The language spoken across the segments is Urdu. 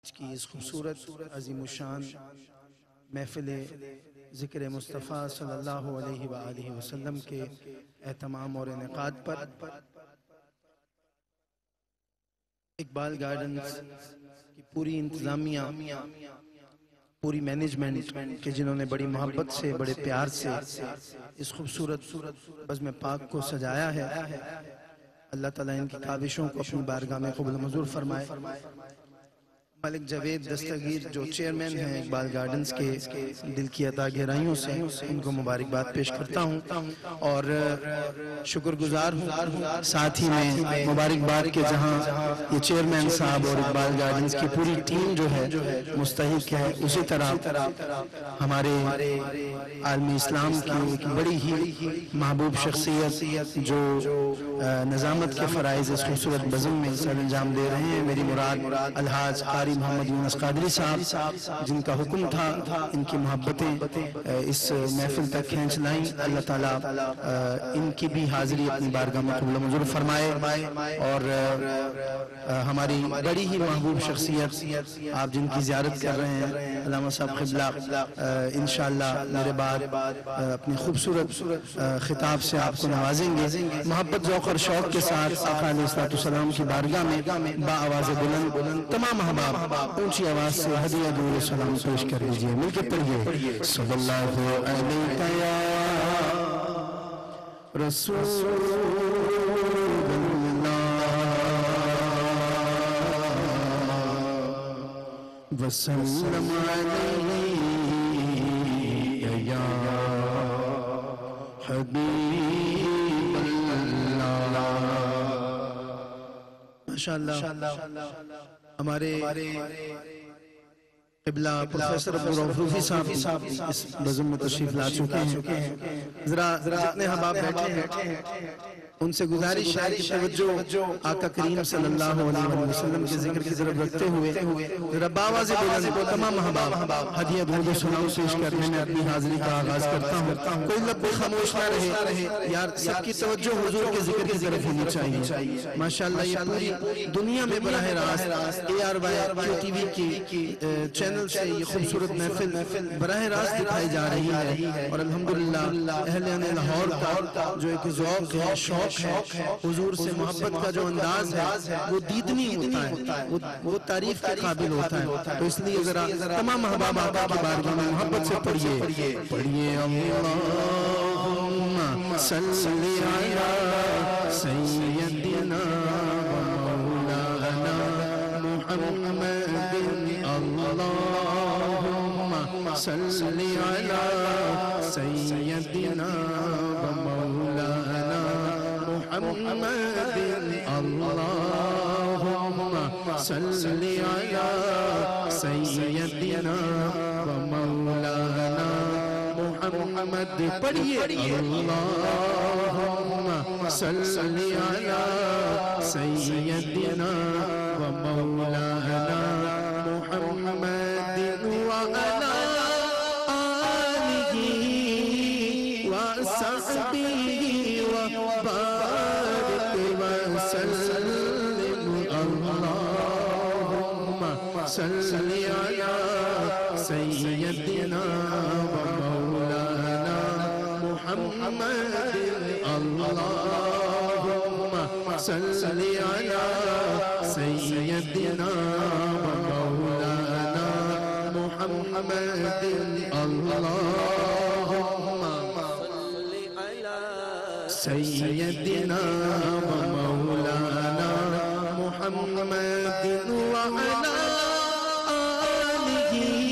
آج کی اس خوبصورت عظیم الشان محفل ذکر مصطفیٰ صلی اللہ علیہ وآلہ وسلم کے اہتمام اور انعقاد پر اقبال گارڈنز کی پوری انتظامیہ، پوری مینجمنٹ کے جنہوں نے بڑی محبت سے، بڑے پیار سے اس خوبصورت بزم پاک کو سجایا ہے، اللہ تعالیٰ ان کی کاوشوں کو اپنی بارگاہ میں قبول منظور فرمائے۔ ملک جاوید دستگیر جو چیئرمین ہیں اقبال گارڈنز کے، دل کی عطا گہرائیوں سے ان کو مبارکباد پیش کرتا ہوں اور شکر گزار ہوں، ساتھ ہی میں مبارکباد کے جہاں یہ چیئرمین صاحب اور اقبال گارڈنز کی پوری ٹیم جو ہے مستحق ہے، اسی طرح ہمارے عالم اسلام کی ایک بڑی ہی محبوب شخصیت جو نظامت کے فرائض اس خوبصورت بزم میں سر انجام دے رہے ہیں، میری مراد الحاج قاری محمد یونس قادری صاحب، جن کا حکم تھا ان کی محبتیں اس محفل تک کھینچ لائیں۔ اللہ تعالیٰ ان کی بھی حاضری اپنی بارگاہ میں قبول منظور فرمائے اور ہماری بڑی ہی محبوب شخصیت آپ جن کی زیارت کر رہے ہیں علامہ صاحب قبلہ انشاءاللہ میرے بعد اپنی خوبصورت خطاب سے آپ کو نوازیں گے۔ محبت ذوق اور شوق کے ساتھ آقا علیہ السلام کی بارگاہ میں با آواز بلند تمام احباب اونچی آواز سے ہدیہ درود سلام پیش کر لیجئے، مل کے پڑھیے صلی اللہ علیہ یا رسول وسلم علیہ یا حبیب اللہ۔ ماشاءاللہ ہمارے قبلہ پروفیسر عبدالرؤف روفی صاحب اس بزم میں تشریف لا چکے ہیں، ذرا جتنے احباب بیٹھے ہیں ان سے گزارش ہے کہ توجہ آقا کریم صلی اللہ علیہ وسلم کے ذکر کی طرف رکھتے ہوئے ذرا باواز بلند تمام احباب ہدیہ درود و سلام پیش کرنے میں اپنی حاضری کا آغاز کرتا ہوں۔ کوئی لب خاموش نہ رہے یار، سب کی توجہ حضور کے ذکر کی طرف ہونی چاہیے۔ ماشاءاللہ یہ پوری دنیا میں براہ راست ARY ٹی وی کی چینل سے یہ خوبصورت محفل براہ راست دکھائی جا رہی ہے اور الحمدللہ اہلیان لاہور کا جو ایک ذوق ہے، شوق ہے، حضور سے محبت کا جو انداز ہے وہ دیدنی ہوتا ہے، وہ تعریف کے قابل ہوتا ہے۔ تو اس لیے ذرا تمام احباب آقا کی بارگاہ میں محبت سے پڑھیے اللہم صلی علی سیدنا مولانا محمد، اللہم صلی علی سیدنا مولانا محمد، اللہم صلی علی سیدنا مولانا محمد۔ پڑھیے اللہم صلی علی سیدنا مولانا محمد وعلی آلہ وصحبہ وبارک وسلم، اللہم صلی علی سیدنا مولانا محمد، اللہم صلی علی سیدنا مولانا محمد، اللہم سیدنا مولانا محمد وعلی آلہ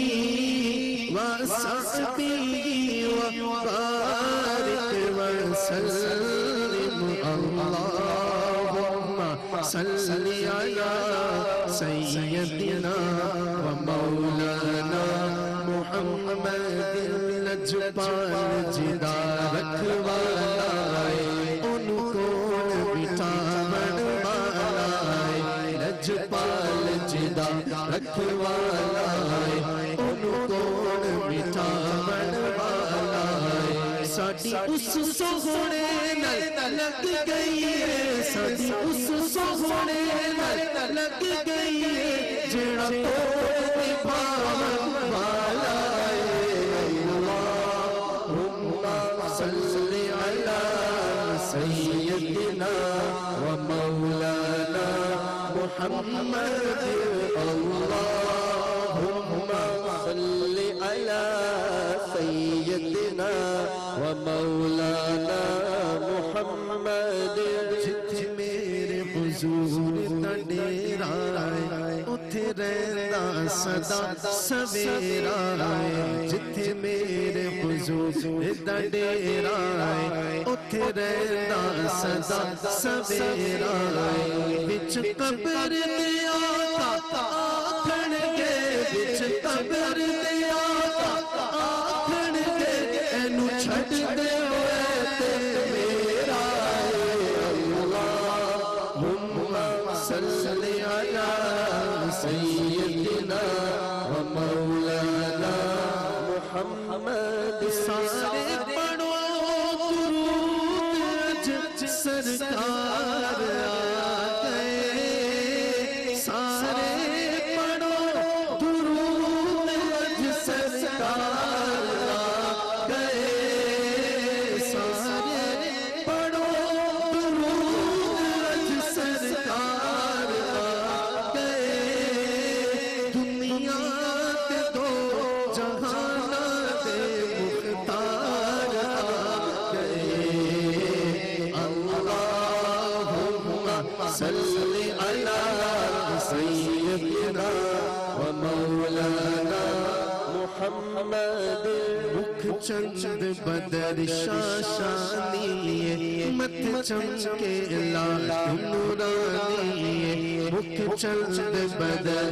وصحبہ وبارک وسلم، اللہم صلی علی سیدنا مولانا محمد۔ لجپال جدا رکھوالا ان کو بٹھاون والا، لجپال جدا رکھوالا ان کو بٹھاون والا، ساڈی اس سوہنے نال لگ گئی ہے، ساڈی اس سوہنے نال لگ گئی ہے، جڑا भावन वाला सल्ली अला सय्यदना व मौलाना मुहम्मद अल्लाहुम्मा सल्ली अला सय्यदना व मौलाना मुहम्मद जिथे मेरे हुजूर दा डेरा उथे रहंदा सदा सवेरा जिथे मेरे हुजूर दा डेरा उथे रहंदा सदा सवेरा विच कब्र दे आका आखणगे विच कब्र दे आका आखणगे एनू छड्ड दे होए ते मेरा अल्लाहुम्मा सल्ली अला सय्यदना व मौलाना मुहम्मद सारे पढ़ो दुरूद सरकार आ गए सारे पढ़ो दुरूद सरकार आ गए सारे पढ़ो दुरूद सरकार आ गए दुनिया के दो जहाना दे मुख्तार आ गए अल्लाहुम्मा सल्ली अला सय्यदना व मौलाना मुहम्मद मुख चंद बदर शाशानी मत चमके लाल नूरानी मुख चंद बदर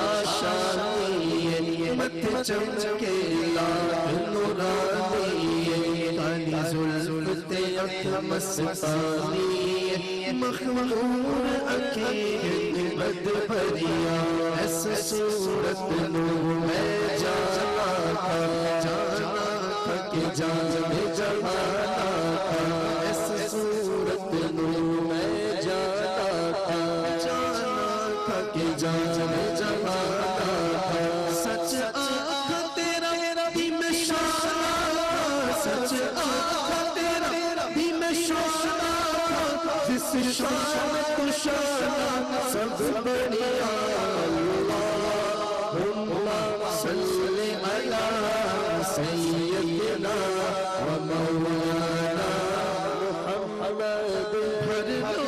शाशानी मत चमके लाल नूरानी काली जुल्फ ते अख मस्तानी मखमूर अखीर बद भरिया ऐसे सूरत नू मैं जाना था कि जाने जमाना था ऐसे सूरत नू मैं जाना था कि जाने जमाना था सच आँख तेरा भी मैं शाना सच आँख तेरा भी मैं शाना जिस शान को शाना सब बढ़िया अल्लाहुम्मा सल्ली अला सय्यदना व मौलाना मुहम्मद भर दो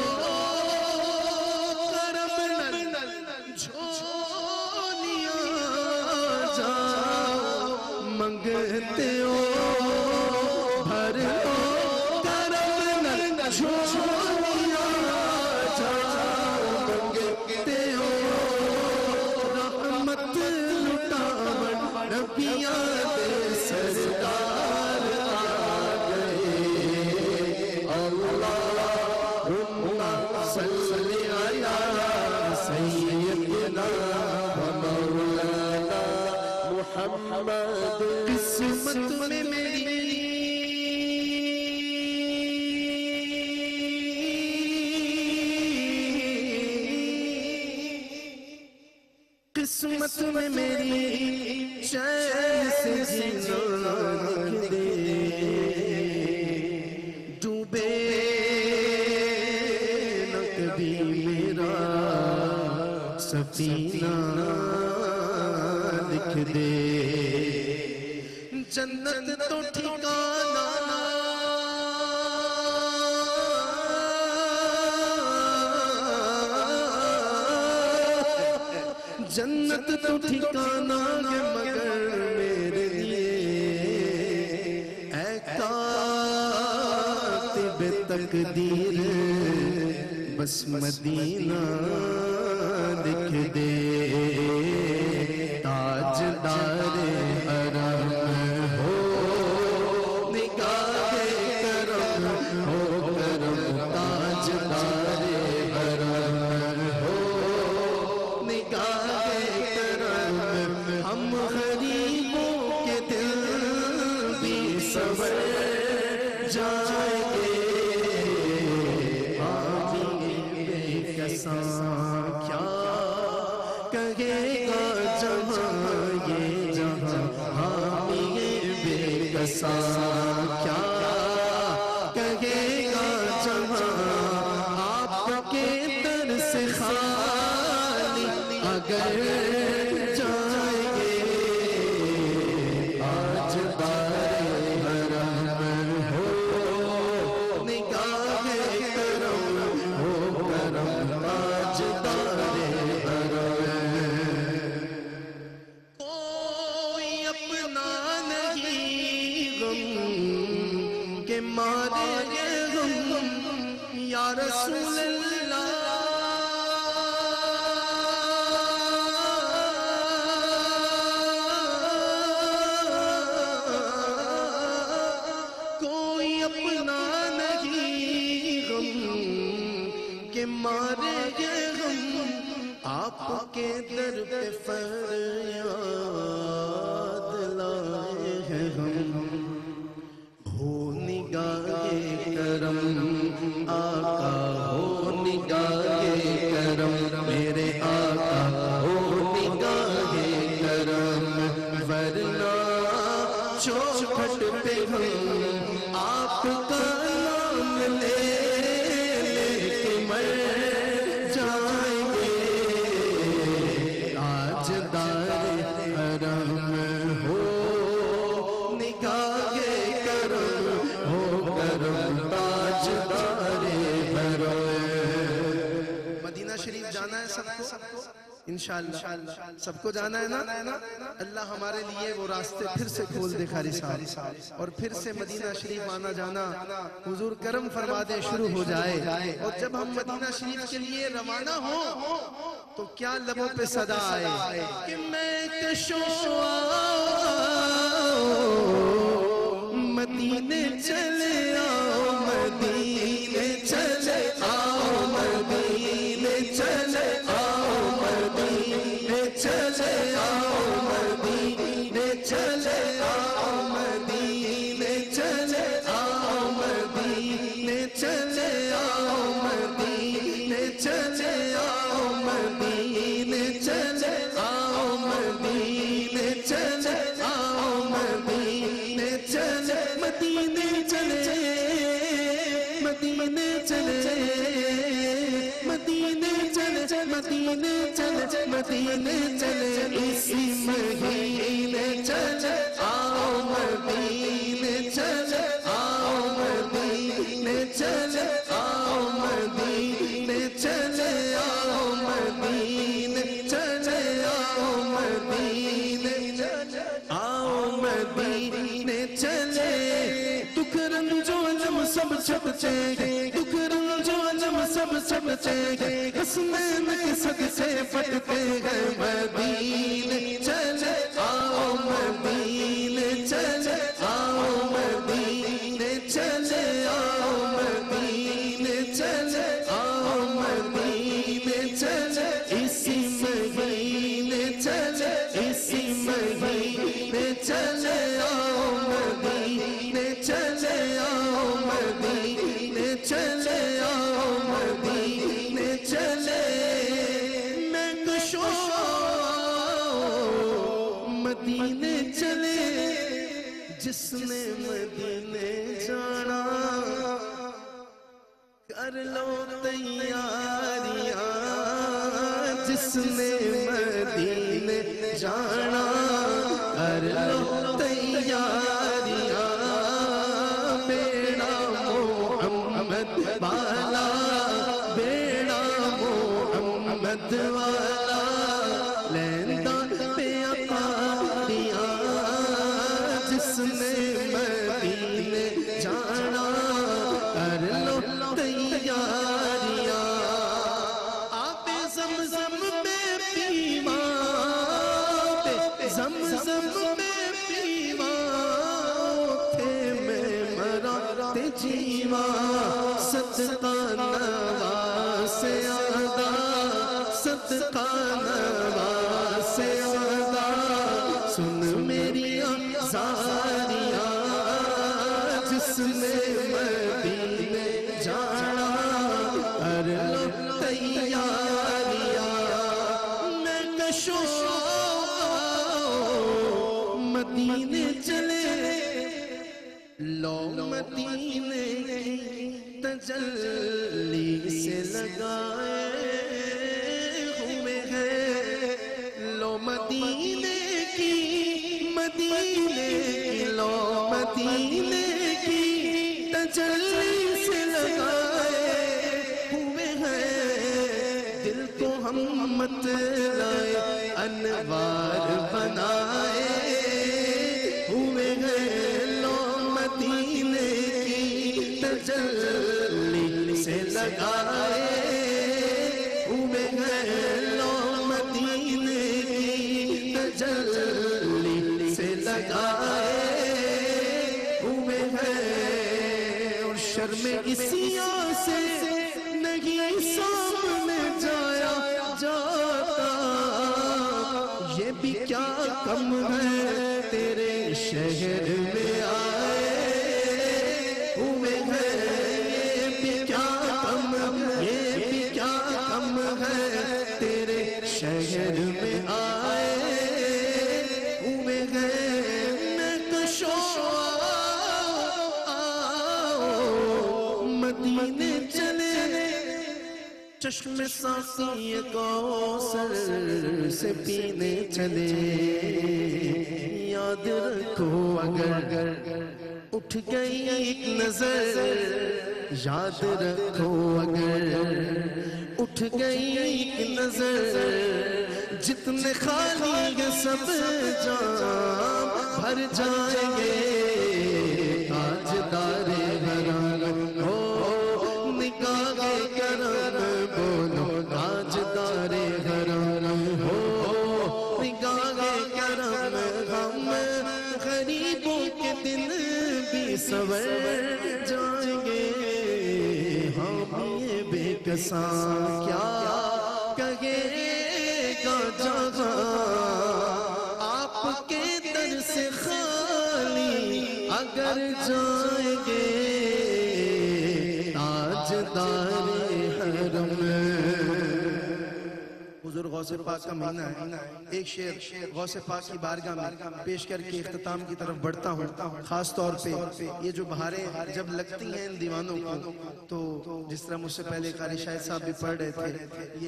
करम नल झोलियां जाओ मंगते हो भर दो करम नल झोलियां जाओ मंगते हो रहमत लुटावन नबियां दे सरदार आ गए अल्लाहुम्मा सल्ली अला सय्यदना व मौलाना मुहम्मद किस्मत में मेरी किस्मत में मेरी चैन से जीना लिख दे डूबे न कभी मेरा सफीना लिख दे जन्नत तो ठिकाना जन्नत तो ठिकाना है मगर मेरे लिए ऐ कातिब तकदीर बस मदीना लिख दे ताजदार हरम हो निगाहे करम हो करम ताजदार हरम हो निगाहे करम हम गरीबों के दिल भी संवर जाएंगे बेकसां क्या कहेगा जहां احسان کیا کہے گا جہاں آپ کے در سے خالی اگر جائیں گے آج دار حرم ہو نگاہ کرم ہو کرم آج دار حرم کوئی اپنا نہیں غم کے مارے غم یا رسول اللہ کوئی اپنا نہیں غم کے مارے غم آپ کے در پہ فریاد لائے ہیں ہم ہو نگاہ کرم آقا ہو نگاہ کرم میرے آقا ہو نگاہ کرم ورنہ چوکھٹ پہ ہم آپ کا نام لے کے مر جائیں گے آج دار حرم ہو نگاہ کرم ہو کرم تاج دار حرم مدینہ شریف جانا ہے سب کو انشاءاللہ سب کو جانا ہے نا اللہ ہمارے لیے وہ راستے پھر سے کھول دے قاری صاحب اور پھر سے مدینہ شریف آنا جانا حضور کرم فرما دے شروع ہو جائے اور جب ہم مدینہ شریف کے لیے روانہ ہوں تو کیا لبوں پہ صدا آئے کہ میں کشوں مدینے چلے آؤ مدینے چلے آؤ مدینے چلے آؤ مدینے چلے آؤ مدینے چلے آؤ مدینے چلے آؤ مدینے چلے آؤ مدینے چلے آؤ مدینے چلے آؤ مدینے چلے آؤ مدینے چلے مدینے چلے مدینے چلے مدینے چلے مدینے چلے مدینے چلے اسی مہینے چلے آؤ مدینے چلے آؤ مدینے چلے آؤ مدینے چلے آؤ مدینے چلے آؤ مدینے چلے آؤ مدینے چلے دکھ رنج و علم سب چھپتے گئے دکھ رنج و علم سب چھپتے گئے حسنین کے صدقے پھٹتے گئے مدینے چلے آؤ مدینے چلے آؤ مدینے چلے آؤ مدینے چلے آؤ مدینے چلے اسی مہینے چلے اسی مہینے چلے آؤ مدینے چلے آؤ مدینے چلے آؤ مدینے چلے میں کشوں مدینے چلے جس نے مدینے جانا کر لو تیاریاں جس نے مدینے جانا کر لو تیاریاں بیڑا محمد والا بیڑا محمد والا لیندان پہ اقادیاں جس نے مدینے جانا کر لو تیاریاں آب زمزم میں پیما پہ زمزم میں پیما تھے میں مرا تے جیوا صدقہ نواز سے آدھا صدقہ نواز سے آدھا سن میری آزاریاں جس نے مدینے جانا کر لو تیاریاں میں کشوں مدینے چلے مدینے کی لو مدینے کی تجلی سے لگائے ہوئے ہیں دل کو ہم مت لائے انوار بنائے ہوئے ہیں لو مدینے کی تجلی سے لگائے ہوئے ہیں لو مدینے کی تجلی سے لگائے ہوئے ہیں اور شرم اسیاں سے نہیں سامنے جایا جاتا یہ بھی کیا کم ہے تیرے شہر میں آئے ہوئے ہیں یہ بھی کیا کم ہے تیرے شہر میں آئے ہوئے ہیں میں کشو مدینے چلے چشم ساقی کوثر سے پینے چلے یاد رکھو اگر اٹھ گئی ایک نظر یاد رکھو اگر اٹھ گئی ایک نظر جتنے خالی ہیں سب جام بھر جائیں گے تاجدار حرم ہو نگاہ کرم بولو تاجدار حرم ہو نگاہ کرم ہم غریبوں کے دن بھی سور جائیں گے ہم یہ بے کساں کیا کہے گا جہاں آپ کے در سے خالی اگر جائیں گے تاجدار حرم حضور غوث پاک کا مہینہ ہے ایک شعر غوث پاک کی بارگاہ میں پیش کر کے اختتام کی طرف بڑھتا ہوں خاص طور پہ یہ جو بہاریں جب لگتی ہیں ان دیوانوں کو تو جس طرح مجھ سے پہلے قاری شاہد صاحب بھی پڑھ رہے تھے یہ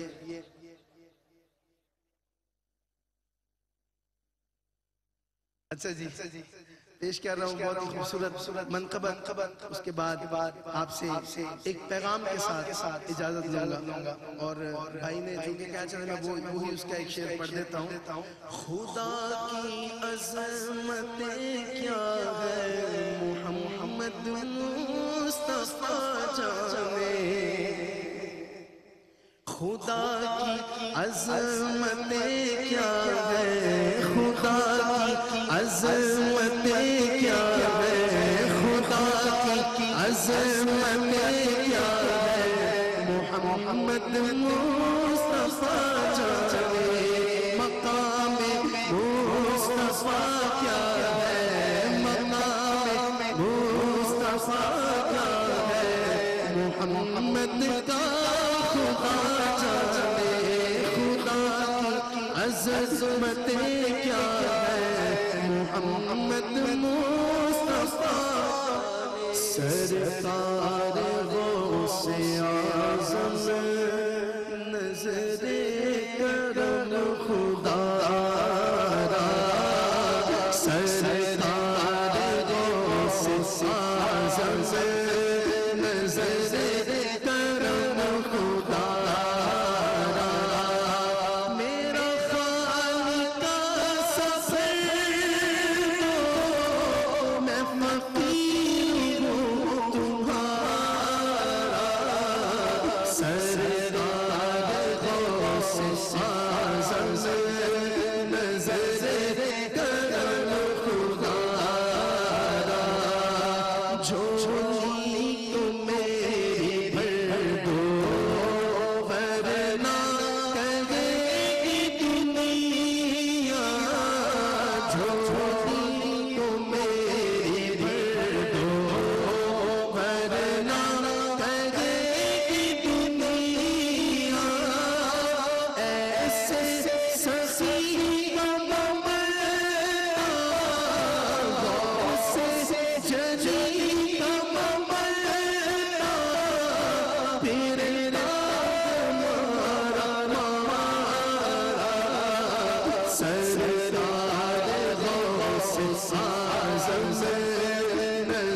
اچھا جی پیش کر رہا ہوں بہت ہی خوبصورت منقبت اس کے بعد آپ سے ایک پیغام کے ساتھ اجازت لوں گا اور بھائی نے جو کہ کہا چاہتا میں وہی اس کا ایک شعر پڑھ دیتا ہوں خدا کی عظمت کیا ہے محمد مصطفیٰ جانے خدا کی عظمت کیا ہے خدا کی عظمت کیا ہے خدا کی عظمت کیا ہے محمد مصطفیٰ جانے مقام مصطفیٰ کیا ہے مقام مصطفیٰ کیا ہے محمد کا خدا جانے خدا کی عظمت کیا ہے محمد مصطفیٰ سرکار غوث اعظم نظر کرم خدا را سرکار غوث اعظم نظر کرم خدا را میرا خالق کا سفر میں فقیر ہوں تمہارا سر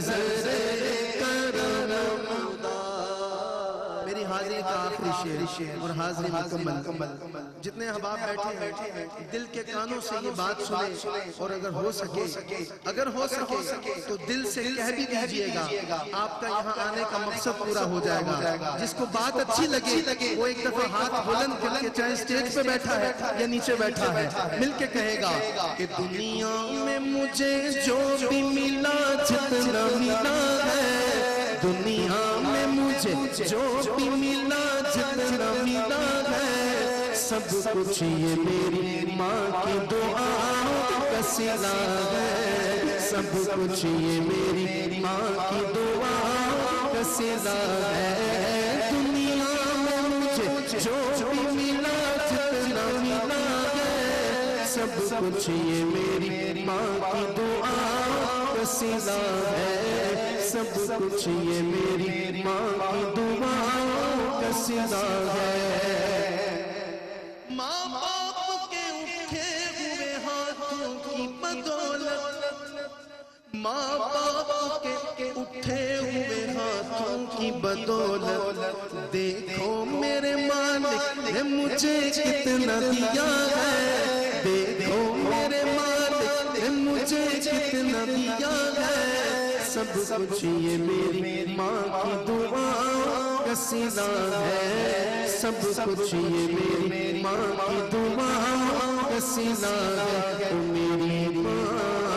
नजर करम खुदा। मेरी हाजिरी का आखिरी शेर और हाजिरी मुकम्मल। जितने अहबाब बैठे हैं दिल के कानों से ये बात सुने, और अगर हो सके तो दिल से कह भी दीजिएगा, आपका यहाँ आने का मकसद पूरा हो जाएगा। जिसको बात अच्छी लगे वो एक दफा हाथ बुलंद करके, चाहे स्टेज पे बैठा है या नीचे बैठा है, मिलके कहेगा कि दुनिया में मुझे जो भी मिला जितना मिला है, दुनिया में मुझे जो भी मिला जितना मिला है, सब कुछ ये मेरी माँ की दुआओं का सिला है। सब कुछ ये मेरी माँ की दुआओं का सिला है। दुनिया में मुझे जो भी मिला जितना मिला है, सब कुछ ये मेरी माँ की दुआओं का सिला है। सब कुछ ये मेरी माँ की दुआओं का सिला है। माँ बाप के उठे हुए हाथों की बदौलत, माँ बाप के उठे हुए हाथों की बदौलत, देखो मेरे मालिक ने मुझे कितना दिया है। देखो मेरे मालिक ने मुझे कितना दिया है। सब कुछ ये मेरी माँ की दुआओं का सिला है। सब कुछ ये मेरी माँ की दुआओं का सिला है। ओ मेरी माँ,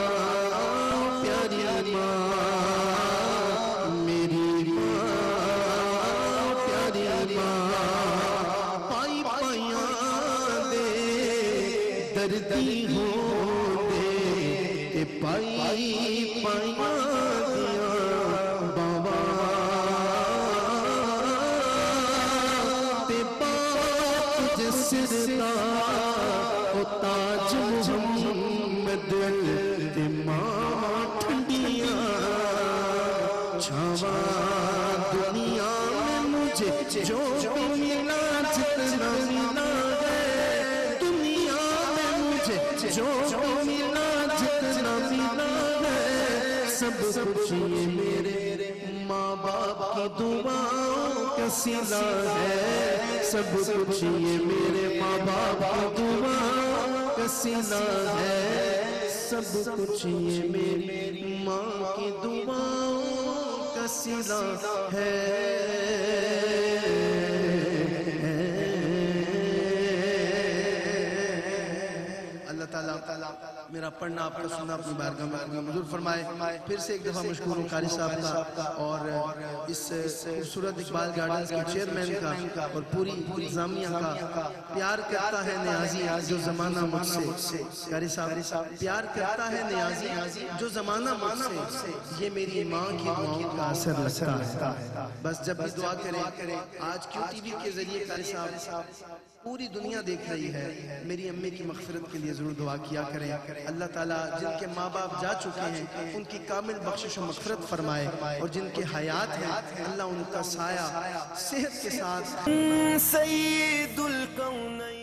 प्यारी माँ, मेरी माँ, प्यारी माँ, पाई पाइयाँ दे दर्दी हो दे, के पाई पाइयाँ ताज मुहम्मद ते मां ठंडियां छावा। दुनिया में मुझे जो भी मिला जितना मिला है, दुनिया में मुझे जो भी मिला जितना मिला है, सब कुछ ये मेरे माँ बाप की दुआओं का सिला है। सब कुछ ये मेरे माँ बाप की दुआओं का सिला है। सब कुछ ये मेरी माँ की दुआओं का सिला है। अल्लाह ताला मेरा पढ़ना आपका सुनना अपनी बारगाह में मंजूर फरमाए। फिर से एक दफा मशकूर हूँ कारी साहब का और इस खूबसूरत इकबाल गार्डन्स के चेयरमैन का और पूरी इंतजामिया का। प्यार करता है नियाजी जो जमाना मुझसे, कारी साहब प्यार करता है नियाजी जो जमाना मुझसे, ये मेरी माँ की दुआओं का असर लगता है। बस जब भी दुआ करें, आज क्यों टीवी के जरिए कारी साहब पूरी दुनिया देख रही है, मेरी अम्मी की मग़फ़िरत के लिए जरूर दुआ किया करें। अल्लाह ताला जिनके माँ बाप जा चुके हैं उनकी कामिल बख्शिश और मग़फ़िरत फरमाए, और जिनके हयात हैं अल्लाह उनका साया सेहत के साथ। सय्यदुल कौनैन।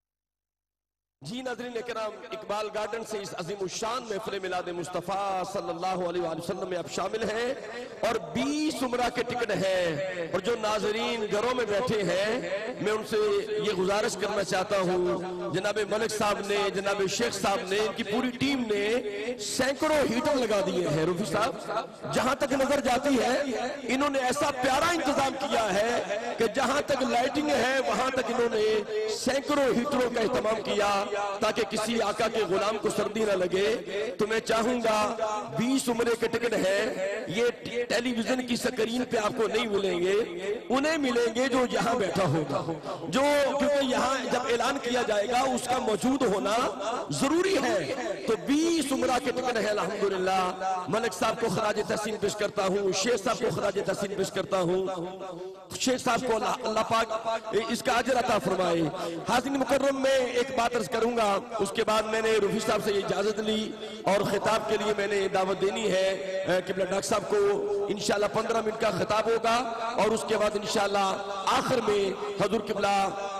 जी नाज़रीन इकराम, इकबाल गार्डन से इस अज़ीम शान महफ़िल मिलाद मुस्तफ़ा सल्लल्लाहु अलैहि वसल्लम में आप शामिल हैं, और 20 उम्रा के टिकट हैं। और जो नाज़रीन घरों में बैठे हैं, मैं उनसे ये गुजारिश करना चाहता हूँ, जनाब मलिक साहब ने, जनाब शेख साहब ने, इनकी पूरी टीम ने सैकड़ों हीटर लगा दिए हैं। रूफी साहब, जहाँ तक नजर जाती है इन्होंने ऐसा प्यारा इंतजाम किया है कि जहाँ तक लाइटिंग है वहाँ तक इन्होंने सैकड़ों हीटरों का इस्तेमाल किया ताकि किसी आका के गुलाम को सर्दी ना लगे। तो मैं चाहूंगा 20 उम्रे के टिकट है, ये टेलीविजन की स्क्रीन पे आपको नहीं मिलेंगे, उन्हें मिलेंगे जो यहाँ बैठा होगा, जो क्योंकि यहाँ जब ऐलान किया जाएगा उसका मौजूद होना जरूरी है। तो 20 उम्रा के टिकट है अल्हम्दुलिल्लाह। मलिक साहब को खराज तहसीन पेश करता हूँ, शेख साहब को खराज तहसीन पेश करता हूँ। शेख साहब को अल्लाह पाक इसका अजर अता फरमाए। हाज़िरीन मुकर्रम में एक बात अर्ज करूंगा, उसके बाद मैंने रूफी साहब से इजाजत ली और खिताब के लिए मैंने दावत देनी है कि डॉक्टर साहब को इंशाल्लाह 15 मिनट का खिताब होगा, और उसके बाद इंशाल्लाह आखिर में हजूर किबला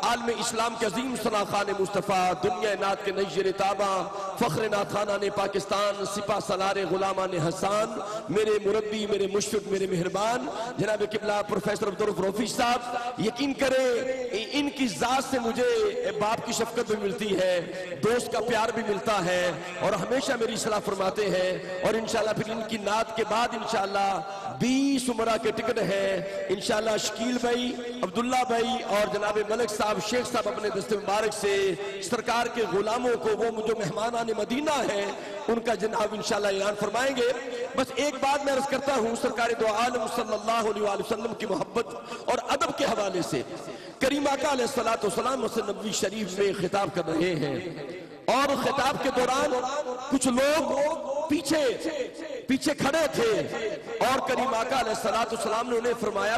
عالم اسلام کے عظیم ثنا خان مصطفیٰ، دنیا نعت کے نشر تابہ، فخر نعت خانان پاکستان، سپہ سالار غلامان حسان، میرے مربی، میرے مشفق، میرے مہربان جناب قبلہ پروفیسر عبدالرؤف رفیع صاحب، یقین کریں ان کی ذات سے مجھے باپ کی شفقت بھی ملتی ہے، دوست کا پیار بھی ملتا ہے، اور ہمیشہ میری صلاح فرماتے ہیں، اور انشاءاللہ پھر ان کی نعت کے بعد انشاءاللہ 20 عمرہ کے ٹکٹ ہیں، انشاءاللہ شکیل بھائی، عبداللہ بھائی اور جناب ملک صاحب، شیخ صاحب اپنے دست مبارک سے سرکار کے غلاموں کو، وہ جو مہمانان مدینہ ہیں ان کا جناب انشاءاللہ اعلان فرمائیں گے۔ بس ایک بات میں عرض کرتا ہوں، سرکار دو عالم صلی اللہ علیہ وآلہ وسلم کی محبت اور ادب کے حوالے سے کریم آقا علیہ السلام مسجد نبوی شریف میں خطاب کر رہے ہیں، اور خطاب کے دوران کچھ لوگ پیچھے کھڑے تھے، اور کریم آقا علیہ السلام نے انہیں فرمایا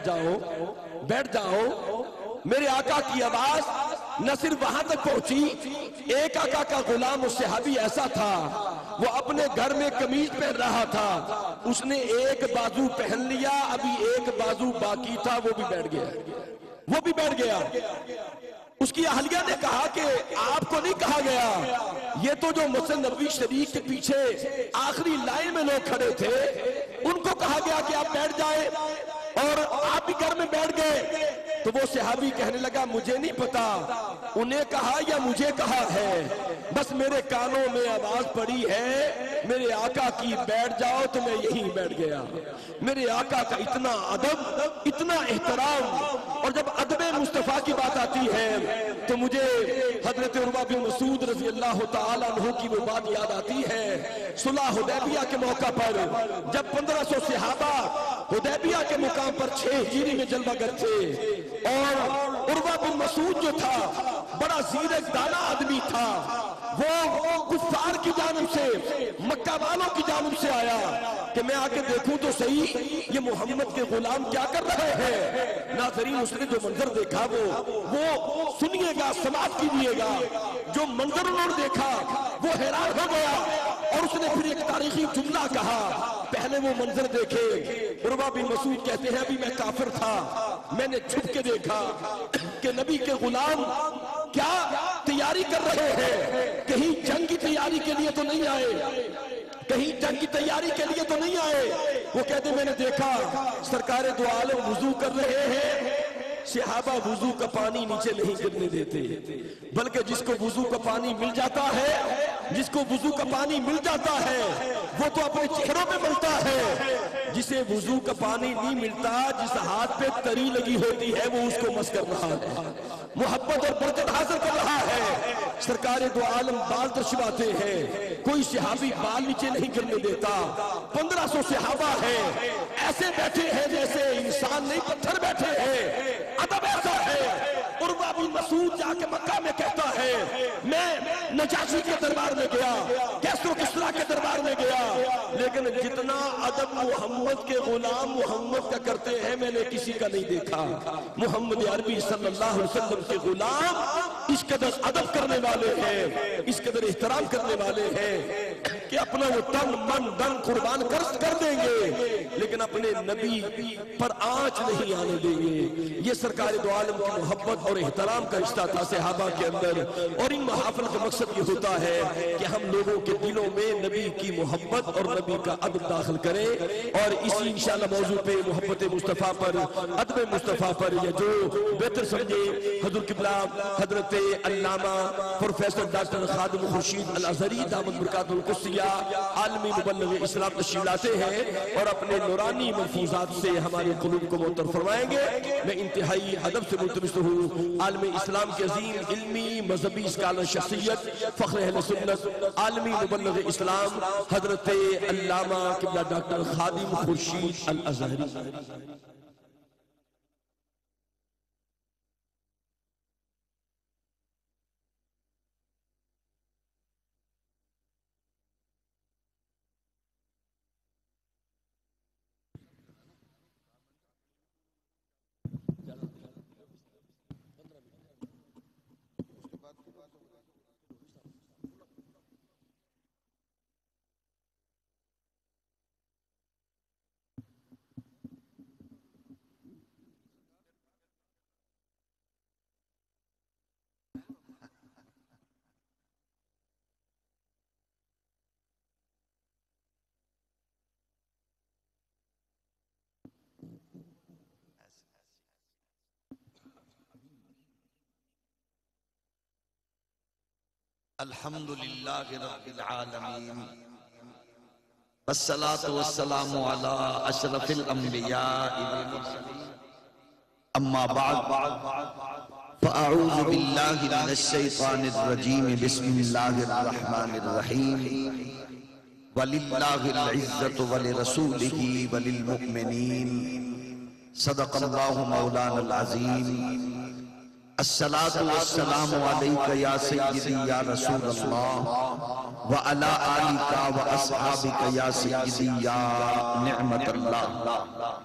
بیٹھ جاؤ۔ میرے آقا کی آواز نہ صرف وہاں تک پہنچی، ایک آقا کا غلام و صحابی ایسا تھا، وہ اپنے گھر میں قمیض پہن رہا تھا، اس نے ایک بازو پہن لیا، ابھی ایک بازو باقی تھا، وہ بھی بیٹھ گیا۔ اس کی اہلیہ نے کہا کہ آپ کو نہیں کہا گیا، یہ تو جو مسجد نبوی شریف کے پیچھے آخری لائن میں لوگ کھڑے تھے ان کو کہا گیا کہ آپ بیٹھ جائیں، اور آپ بھی گھر میں بیٹھ گئے۔ تو وہ صحابی کہنے لگا مجھے نہیں پتا انہیں کہا یا مجھے کہا ہے، بس میرے کانوں میں آواز پڑی ہے میرے آقا کی بیٹھ جاؤ، تو میں یہیں بیٹھ گیا۔ میرے آقا کا اتنا ادب، اتنا احترام، اور جب ادب مصطفیٰ کی بات آتی ہے تو مجھے حضرت عروہ بن مسعود رضی اللہ تعالیٰ عنہ کی وہ بات یاد آتی ہے، صلح حدیبیہ کے موقع پر جب 1500 صحابہ حدیبیہ کے مقام پر 6 ہجری میں جلوہ گر تھے، اور عروہ بن مسعود جو تھا بڑا زیرک دانا آدمی تھا، وہ کفار کی جانب سے، مکہ والوں کی جانب سے آیا کہ میں آ کے دیکھوں تو صحیح یہ محمد کے غلام کیا کر رہے ہیں۔ ناظرین اس نے جو منظر دیکھا وہ سنیے گا، سماعت کیجیے گا، جو منظر انہوں نے دیکھا وہ حیران ہو گیا، اور اس نے پھر ایک تاریخی جملہ کہا، پہلے وہ منظر دیکھے، عروہ بن مسعود کہتے ہیں ابھی میں کافر تھا، میں نے چھپ کے دیکھا کہ نبی کے غلام کیا تیاری کر رہے ہیں، کہیں جنگ کی تیاری کے لیے تو نہیں آئے، وہ کہتے میں نے دیکھا سرکار دو عالم وضو کر رہے ہیں، صحابہ وضو کا پانی نیچے نہیں گرنے دیتے، بلکہ جس کو وضو کا پانی مل جاتا ہے وہ تو اپنے چہروں پہ ملتا ہے، جسے وضو کا پانی نہیں ملتا، جس ہاتھ پہ تری لگی ہوتی ہے وہ اس کو مس کر رہا ہے، محبت اور برکت حاصل کر رہا ہے۔ سرکار دو عالم بال تشریفاتے ہیں، کوئی صحابی بال نیچے نہیں گرنے دیتا، 1500 صحابہ ہیں، ایسے بیٹھے ہیں جیسے انسان نہیں پتھر بیٹھے ہیں، ادب ایسا ہے۔ عروہ بن مسعود جا کے مکہ میں کہتا ہے میں نجاشی کے دربار میں گیا، کیسر و کسریٰ کے دربار میں گیا، لیکن جتنا ادب محمد کے غلام محمد کا کرتے ہیں میں نے کسی کا نہیں دیکھا۔ محمد عربی صلی اللہ علیہ وسلم کے غلام اس قدر ادب کرنے والے ہیں، اس قدر احترام کرنے والے ہیں کہ اپنا وہ تن من دن قربان کر دیں گے، لیکن اپنے نبی پر آنچ نہیں آنے دیں گے۔ یہ سرکار دو عالم کی محبت اور احترام کا رشتہ تھا صحابہ کے اندر، اور ان محافل کا مقصد یہ ہوتا ہے کہ ہم لوگوں کے دلوں میں نبی کی محبت اور نبی کا ادب داخل کریں، اور اسی انشاءاللہ موضوع پہ محبت مصطفیٰ پر، ادب مصطفیٰ پر، یا جو بہتر سمجھے حضور قبلہ حضرت علامہ پروفیسر ڈاکٹر خادم خورشید الازہری دامت برکاتہ القدسیہ عالمی مبلغ اسلام تشریف لاتے ہیں اور اپنے نورانی ملفوظات سے ہمارے قلوب کو معطر فرمائیں گے۔ میں انتہائی ادب سے ملتمس ہوں عالم اسلام کے عظیم علمی مذہبی اسکالر شخصیت، فخر اہل سنت، عالمی مبلغ اسلام حضرت علامہ قبلہ ڈاکٹر خادم خورشید الازہری۔ الحمدللہ رب العالمین والصلاة والسلام علی اشرف الانبیاء والمرسلین اما بعد فاعوذ باللہ من الشیطان الرجیم بسم اللہ الرحمن الرحیم وللہ العزت ولرسولہ وللمؤمنین صدق اللہ مولانا العظیم الصلاة والسلام علیکہ یا سیدی یا رسول اللہ وعلا آلکہ واصحابکہ یا سیدی یا نعمت اللہ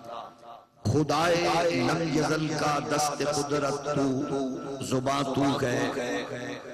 خدائے لم یزل کا دست قدرت تو زباں تو ہے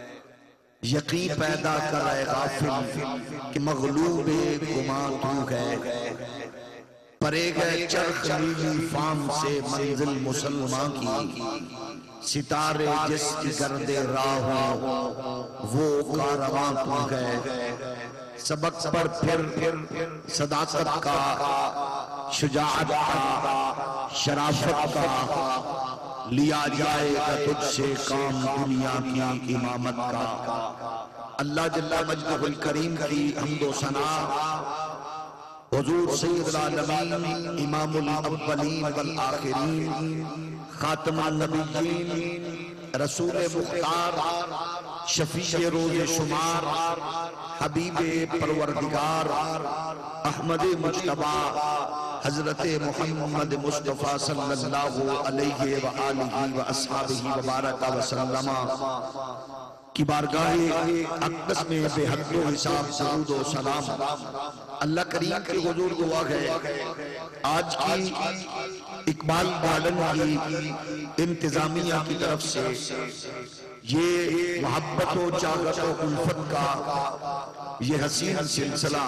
یقین پیدا کر اے غافل کہ مغلوب گماں تو ہے پرے گئے چرخ نیلی فام سے منزل مسلمان کی ستارے جس کی گرد راہ وہ کارواں تو ہے سبق پر پھر صداقت کا شجاعت کا شرافت کا لیا جائے گا تجھ سے کام دنیا کی امامت کا اللہ جل مجدہ الکریم کی حمد و ثنا حضور سید العالمین امام الاولین والآخرین خاتم النبیین رسول مختار شفیع روز شمار حبیب پروردگار احمد مجتبی حضرت محمد مصطفیٰ صلی اللہ علیہ وآلہ وآصحابہ وبارک وسلم کی بارگاہ اقدس میں بے حد و حساب درود و سلام اللہ کریم کے حضور دعا ہے آج کی اقبال گارڈن کی انتظامیہ کی طرف سے یہ محبت و چاہت و الفت کا یہ حسین سلسلہ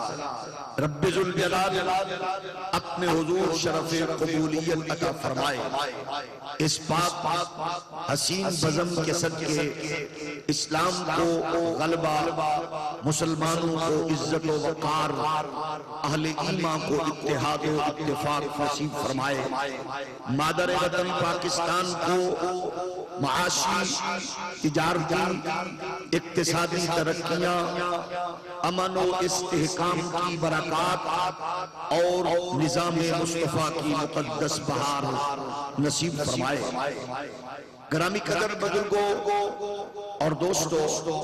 رب ذوالجلال اپنے حضور شرف قبولیت عطا فرمائے اس پاک حسین بزم کے صدقے اسلام کو غلبہ مسلمانوں کو عزت و وقار اہل ایمان کو اتحاد و اتفاق نصیب فرمائے مادر وطن پاکستان کو معاشی تجارتی اقتصادی ترقیاں امن و استحکام کی برکات اور نظام مصطفیٰ کی مقدس بہار نصیب فرمائے گرامی قدر بزرگوں اور دوستوں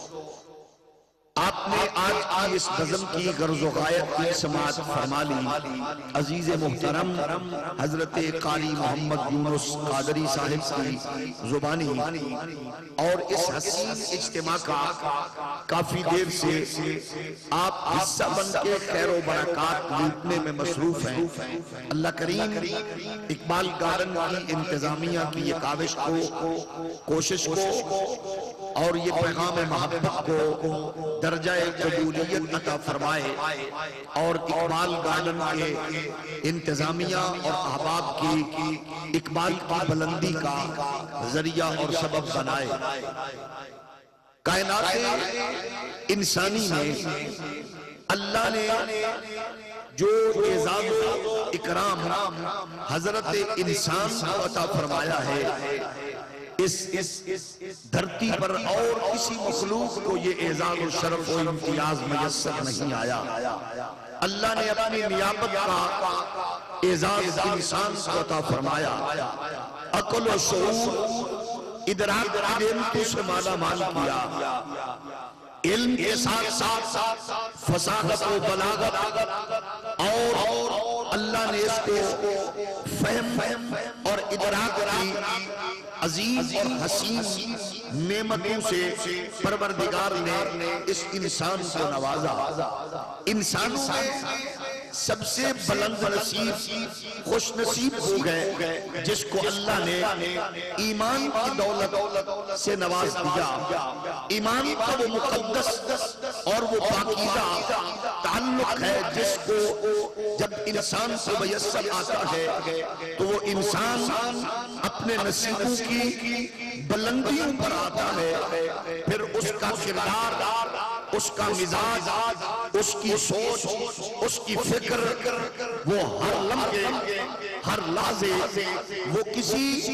آپ نے آج کی اس نظم کی غرض و غایت کی سماعت فرما لی عزیز محترم حضرت قاری محمد یونس قادری صاحب کی زبانی اور اس حسین اجتماع کا کافی دیر سے آپ حصہ بن کے خیر و برکات لوٹنے میں مصروف ہیں اللہ کریم اقبال گارڈن کی انتظامیہ کی یہ کاوش کو کوشش کو اور یہ پیغام محبت کو درجہ قبولیت عطا فرمائے اور اقبال گارڈن کے انتظامیہ اور احباب کی اقبال کی بلندی کا ذریعہ اور سبب بنائے کائنات انسانی میں اللہ نے جو اعزاز و اکرام حضرت انسان کو عطا فرمایا ہے اس دھرتی پر اور کسی مخلوق کو یہ اعزاز و شرف و امتیاز میسر نہیں آیا اللہ نے اپنی نیابت کا اعزاز انسان کو عطا فرمایا عقل و شعور ادراک علم سے مالا مال کیا علم کے ساتھ ساتھ فصاحت و بلاغت اور اللہ نے اس کو فہم اور ادراک کی عزیز اور حسین نعمتوں سے پروردگار نے اس انسان کو نوازا انسانوں میں سب سے بلند نصیب خوش نصیب ہو گئے جس کو اللہ نے ایمان کی دولت سے نواز دیا ایمان کا وہ مقدس اور وہ پاکیزہ تعلق ہے جس کو جب انسان سے میسر آتا ہے تو وہ انسان اپنے نصیبوں کی بلندیوں پر آتا ہے پھر اس کا کردار اس کا مزاج اس کی سوچ اس کی فکر وہ ہر لمحے ہر لحظے وہ کسی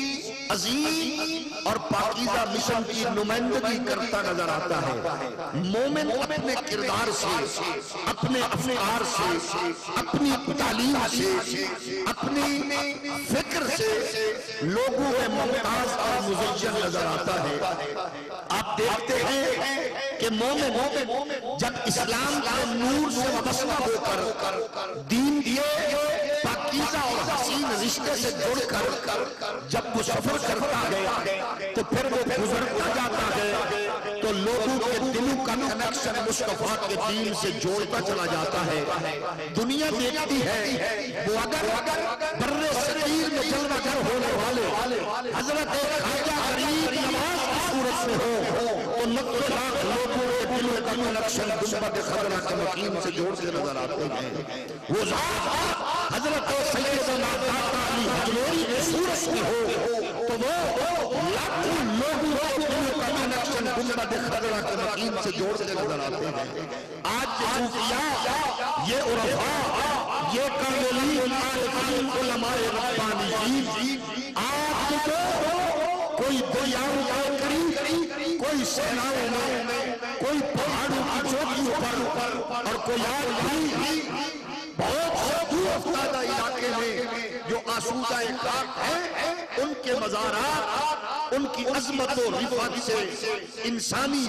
عظیم اور پاکیزہ مشن کی نمائندگی کرتا نظر آتا ہے۔ مومن اپنے کردار سے، اپنے افکار سے، اپنی تعلیم سے، اپنی فکر سے لوگوں میں ممتاز اور مزین نظر آتا ہے۔ آپ دیکھتے ہیں کہ مومن جب اسلام کے نور سے وابستہ ہو کر دین دیے پاکیزہ اور حسین رشتے سے جڑ کر جب وہ سفر کرتا ہے تو پھر وہ گزرتا جاتا ہے تو لوگوں کے دلوں کا کنیکشن مصطفیٰ کے دین سے جوڑتا چلا جاتا ہے۔ دنیا دیکھتی ہے وہ اگر بر صغیر میں جلوہ گر ہونے والے حضرت خواجہ غریب نواز کی صورت میں ہو تو نقل لاکھ لوگوں کے دلوں کا کنیکشن گنبد خضرا کے مقیم سے جوڑ کے نظر آتے ہیں۔ وہ ذات حضرت سیدنا داتا علی حجویری کی صورت میں ہو تو وہ لاکھوں لوگوں کے دلوں کا کنیکشن گنبد خضرا کے مقیم سے جوڑ کے نظر آتے ہیں۔ آج یہ صوفیاء، یہ عرفاء، یہ کاملین عارفین علماء ربانیین آج تو کوئی دریاؤں کے قریب، کوئی صحراؤں میں، کوئی پہاڑوں کی چوٹیوں پر اور کوئی آج بھی بہت سے دور افتادہ علاقے میں جو آسودہ خاک ہیں ان کے مزارات ان کی عظمت و رفعت سے انسانی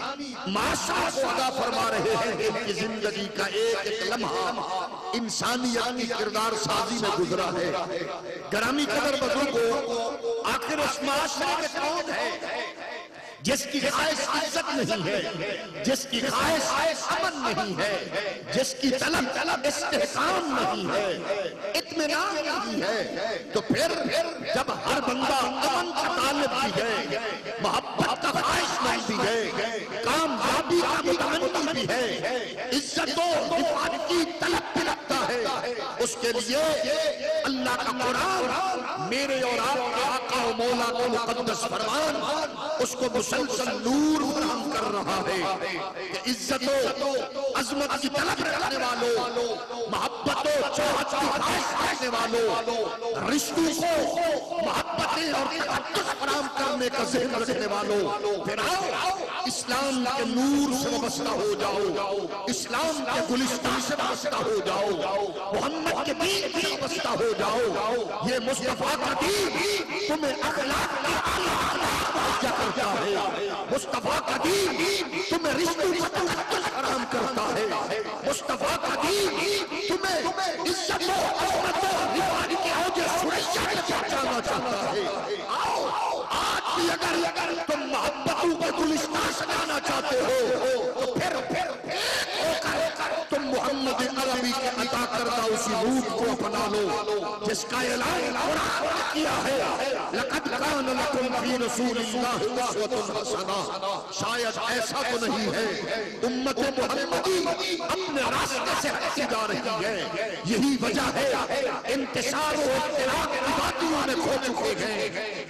معاشرہ کو عطا فرما رہے ہیں۔ ان کی زندگی کا ایک ایک لمحہ انسانیت کی کردار سازی میں گزرا ہے۔ گرامی قدر بزرگوں، آخر اس معاشرے میں کون ہے جس کی خواہش عزت نہیں ہے، جس کی خواہش امن نہیں ہے، جس کی طلب استحکام نہیں ہے، اطمینان نہیں ہے؟ تو پھر جب ہر بندہ امن کا طالب بھی ہے، محبت کا خواہش مند بھی ہے، کامیابی کا متمنی بھی ہے، عزت و رفعت کی طلب بھی رکھتا ہے، اس کے لیے اللہ کا قرآن میرے اور آپ کے آقا و مولا کا مقدس فرمان اس کو مسلسل نور فراہم کر رہا ہے کہ عزت و عظمت کی طلب رکھنے والوں، محبت و چاہت کی خواہش رکھنے والوں، رشتوں کو محبتیں اور تقدس فراہم کرنے کا ذہن رکھنے والوں، پھر آؤ اسلام کے نور سے وابستہ ہو جاؤ، اسلام کے گلستان سے وابستہ ہو جاؤ، محمد کے دین سے وابستہ ہو جاؤ۔ یہ مصطفیٰ کا دین تمہیں اخلاق کی اعلیٰ کیا کرتا ہے، مصطفیٰ کا دین تمہیں رشتوں کا تقدس فراہم کرتا ہے، مصطفیٰ کا دین تمہیں عزت و عظمت و رفعت کے اوج ثریا میں پہنچانا چاہتا ہے۔ آؤ آج بھی اگر تم محبتوں کے گلستان سجانا چاہتے ہو تو پھر ہو کر تم محمد عربی کے عطا کردہ اسی روح کو اپنا لو جس کا اعلان قرآن نے کیا ہے، لقد کان لکم فی رسول اللہ اسوۃ حسنہ۔ شاید ایسا تو نہیں ہے امت محمدی اپنے راستے سے ہٹتی جا رہی ہے، یہی وجہ ہے انتصار و اختلاف کی وادیوں میں کھو چکے ہیں،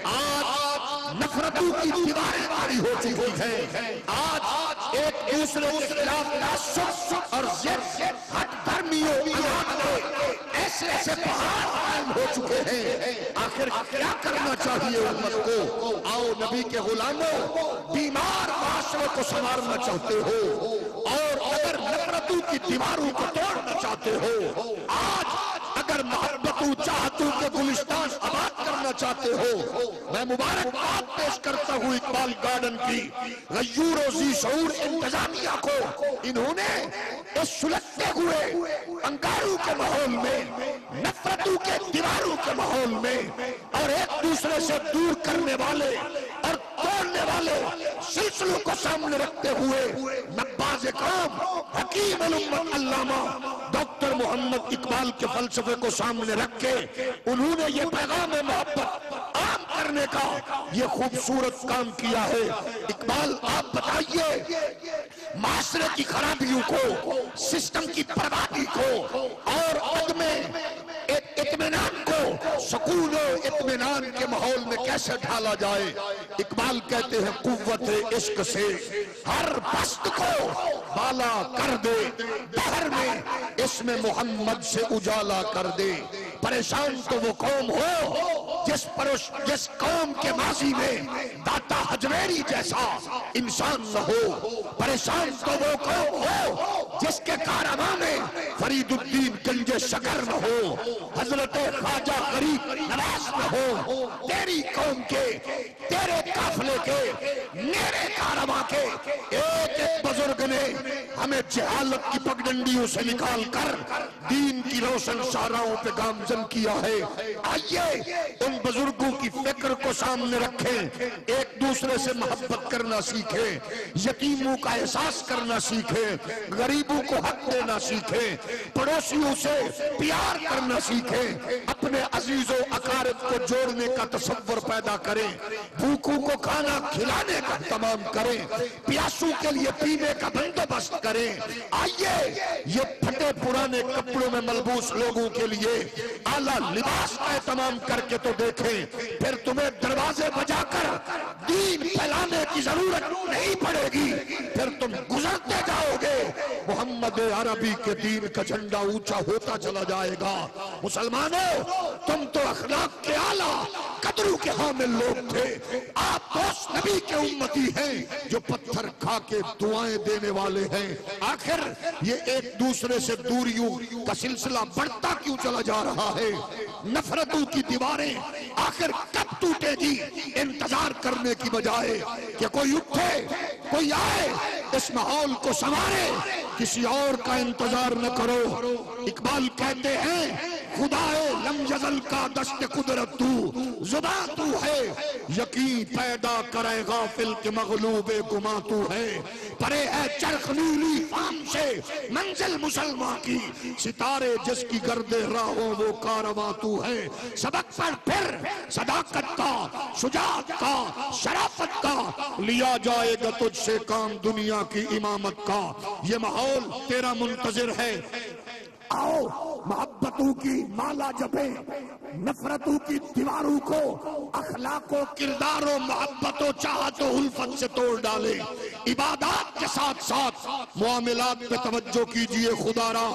آج نفرتوں کی دیواریں طاری ہو چکی ہیں، آج ایک دوسرے کے خلاف تعصب اور ضد ہٹ دھرمیوں ایسے ایسے پہاڑ قائم ہو چکے ہیں۔ آخر کیا کرنا چاہیے امت کو؟ آؤ نبی کے غلاموں، بیمار معاشرے کو سنوارنا چاہتے ہو اور اگر نفرتوں کی دیواروں کو توڑنا چاہتے ہو، آج اگر محبتوں چاہتوں کے گلستان آباد کرنا چاہتے ہو، میں مبارکباد پیش کرتا ہوں اقبال گارڈن کی غیور و ذی شعور انتظامیہ کو۔ انہوں نے اس سلگتے ہوئے انگاروں کے ماحول میں، نفرتوں کے دیواروں کے ماحول میں اور ایک دوسرے سے دور کرنے والے اور توڑنے والے سلسلوں کو سامنے رکھتے ہوئے نباز قوم حکیم الامت علامہ ڈاکٹر محمد اقبال کے فلسفے کو سامنے رکھ کے انہوں نے یہ پیغام محبت عام کرنے کا یہ خوبصورت کام کیا ہے۔ اقبال آپ بتائیے معاشرے کی خرابیوں کو، سسٹم کی بربادی کو اور عدم اطمینان کو سکون و اطمینان کے ماحول میں کیسے ڈھالا جائے؟ اقبال کہتے ہیں قوت عشق سے ہر بست کو بالا کر دے، بہر میں اس میں محمد سے اجالا کر دے، پریشان تو وہ قوم ہو جس قوم کے ماضی میں داتا حجویری جیسا انسان نہ ہو، پریشان تو وہ قوم ہو جس کے کارواں میں فرید الدین گنج شکر نہ ہو، حضرت خواجہ غریب نواز نہ ہو۔ تیری قوم کے، تیرے قافلے کے، میرے کارواں کے ایک ایک بزرگ نے ہمیں جہالت کی پگڈنڈیوں سے نکال کر دین کی روشن شاہراہوں پہ گامزن کیا ہے۔ آئیے ان بزرگوں کی فکر کو سامنے رکھیں، ایک دوسرے سے محبت کرنا سیکھیں، یتیموں کا احساس کرنا سیکھیں، غریبوں کو حق دینا سیکھیں، پڑوسیوں سے پیار کرنا سیکھیں، اپنے عزیز و اقارب کو جوڑنے کا تصور پیدا کریں، بھوکوں کو کھانا کھلانے کا اہتمام کریں، پیاسوں کے لیے پینے کا بندوبست کریں۔ آئیے یہ پھٹے پرانے کپڑوں میں ملبوس لوگوں کے لیے اعلیٰ لباس کا اہتمام کر کے تو دیکھیں، پھر تمہیں دروازے بجا کر دین پھیلانے کی ضرورت نہیں پڑے گی، پھر تم گزرتے جاؤ گے، محمد عربی کے دین کا جھنڈا اونچا ہوتا چلا جائے گا۔ مسلمانوں، تم تو اخلاق کے اعلیٰ قدروں کے حامل لوگ تھے، آپ تو اس نبی کے امتی ہیں جو پتھر کھا کے دعائیں دینے والے ہیں۔ آخر یہ ایک دوسرے سے دوریوں کا سلسلہ بڑھتا کیوں چلا جا رہا ہے؟ نفرتوں کی دیواریں آخر کب ٹوٹے گی؟ انتظار کرنے کی بجائے کہ کوئی اٹھے، کوئی آئے، اس ماحول کو سنوارے، کسی اور کا انتظار نہ کرو۔ اقبال کہتے ہیں خدائے لم یزل کا دست قدرت تو، زباں تو ہے، یقین پیدا کرے غافل کے مغلوب گماں تو ہے، پرے ہے چرخ نیلی فام سے منزل مسلمان کی، ستارے جس کی گرد راہوں وہ کارواں تو ہے۔ سبق پڑھ پھر صداقت کا، شجاعت کا، شرافت کا، لیا جائے گا تجھ سے کام دنیا کی امامت کا۔ یہ ماحول تیرا منتظر ہے، آؤ محبتوں کی مالا جپیں، نفرتوں کی دیواروں کو اخلاق و کردار و محبت و چاہت و الفت سے توڑ ڈالیں۔ عبادات کے ساتھ ساتھ معاملات پہ توجہ کیجئے۔ خدا را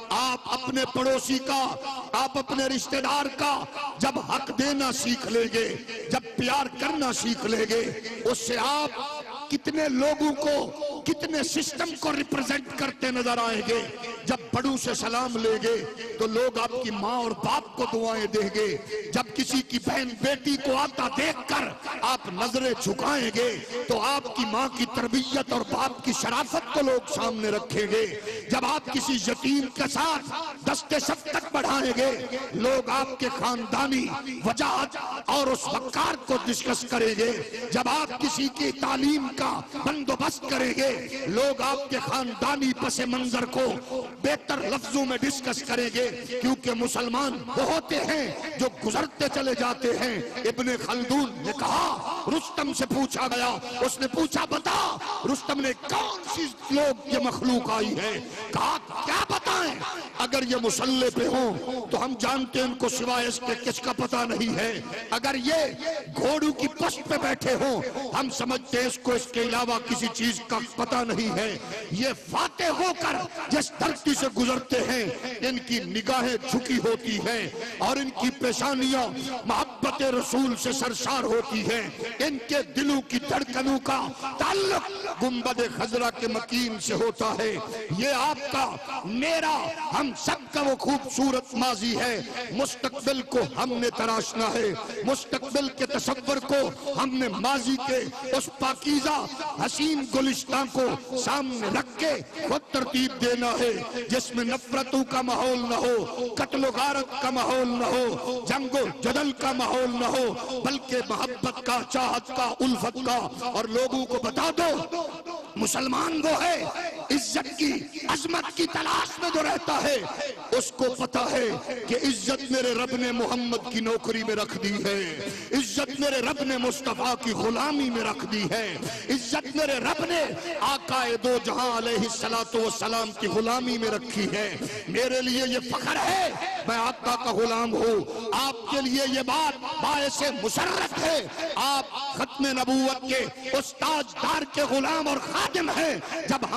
آپ اپنے پڑوسی کا، آپ اپنے رشتہ دار کا جب حق دینا سیکھ لیں گے، جب پیار کرنا سیکھ لیں گے، اس سے آپ کتنے لوگوں کو، کتنے سسٹم کو ریپرزینٹ کرتے نظر آئیں گے۔ جب بڑوں سے سلام لیں گے تو لوگ آپ کی ماں اور باپ کو دعائیں دیں گے، جب کسی کی بہن بیٹی کو آتا دیکھ کر آپ نظریں جھکائیں گے تو آپ کی ماں کی تربیت اور باپ کی شرافت کو لوگ سامنے رکھیں گے، جب آپ کسی یتیم کے ساتھ دست شفقت بڑھائیں گے لوگ آپ کے خاندانی وجاہت اور اس وقار کو ڈسکس کریں گے، جب آپ کسی کی تعلیم کا بندوبست کریں گے لوگ آپ کے خاندانی پس منظر کو بہتر لفظوں میں ڈسکس کریں گے، کیونکہ مسلمان وہ ہوتے ہیں جو گزرتے چلے جاتے ہیں۔ ابن خلدون نے کہا، رستم سے پوچھا گیا، اس نے پوچھا بتا رستم نے کون سی لوگ یہ مخلوق آئی ہے؟ کہا کیا بتائیں، اگر یہ مسلح پہ ہوں تو ہم جانتے ہیں ان کو سوائے اس کے کس کا پتہ نہیں ہے، اگر یہ گھوڑوں کی پشت پہ بیٹھے ہوں ہم سمجھتے ہیں اس کو اس کے علاوہ کسی چیز کا پتہ نہیں ہے۔ یہ فاتح ہو کر جس دھرتی سے گزرتے ہیں ان کی نگاہیں جھکی ہوتی ہیں اور ان کی پیشانیاں محبت رسول سے سرشار ہوتی ہیں، ان کے دلوں کی دھڑکنوں کا تعلق گنبد خضرا کے مکین سے ہوتا ہے۔ یہ آپ کا، میرا، ہم سب کا وہ خوبصورت ماضی ہے، مستقبل کو ہم نے تراشنا ہے، مستقبل کے تصور کو ہم نے ماضی کے اس پاکیزہ حسین گلستان کو سامنے رکھ کے خود ترتیب دینا ہے، جس میں نفرتوں کا ماحول نہ ہو، قتل و غارت کا ماحول نہ ہو، جنگ و جدل کا ماحول نہ ہو، بلکہ محبت کا، چاہت کا، الفت کا۔ اور لوگوں کو بتا دو مسلمان وہ ہے عزت کی، عظمت کی تلاش میں جو رہتا ہے اس کو پتا ہے کہ عزت میرے رب نے محمد کی نوکری میں رکھ دی ہے، عزت میرے رب نے مصطفیٰ کی غلامی میں رکھ دی ہے، عزت میرے رب نے آقا دو جہاں علیہ السلام کی غلامی میں رکھی ہے۔ میرے لیے یہ فخر ہے میں آقا کا غلام ہوں، آپ کے لیے یہ بات باعث مسرت ہے آپ ختم نبوت کے اس تاجدار کے غلام اور خادم ہیں۔ جب ہم محمد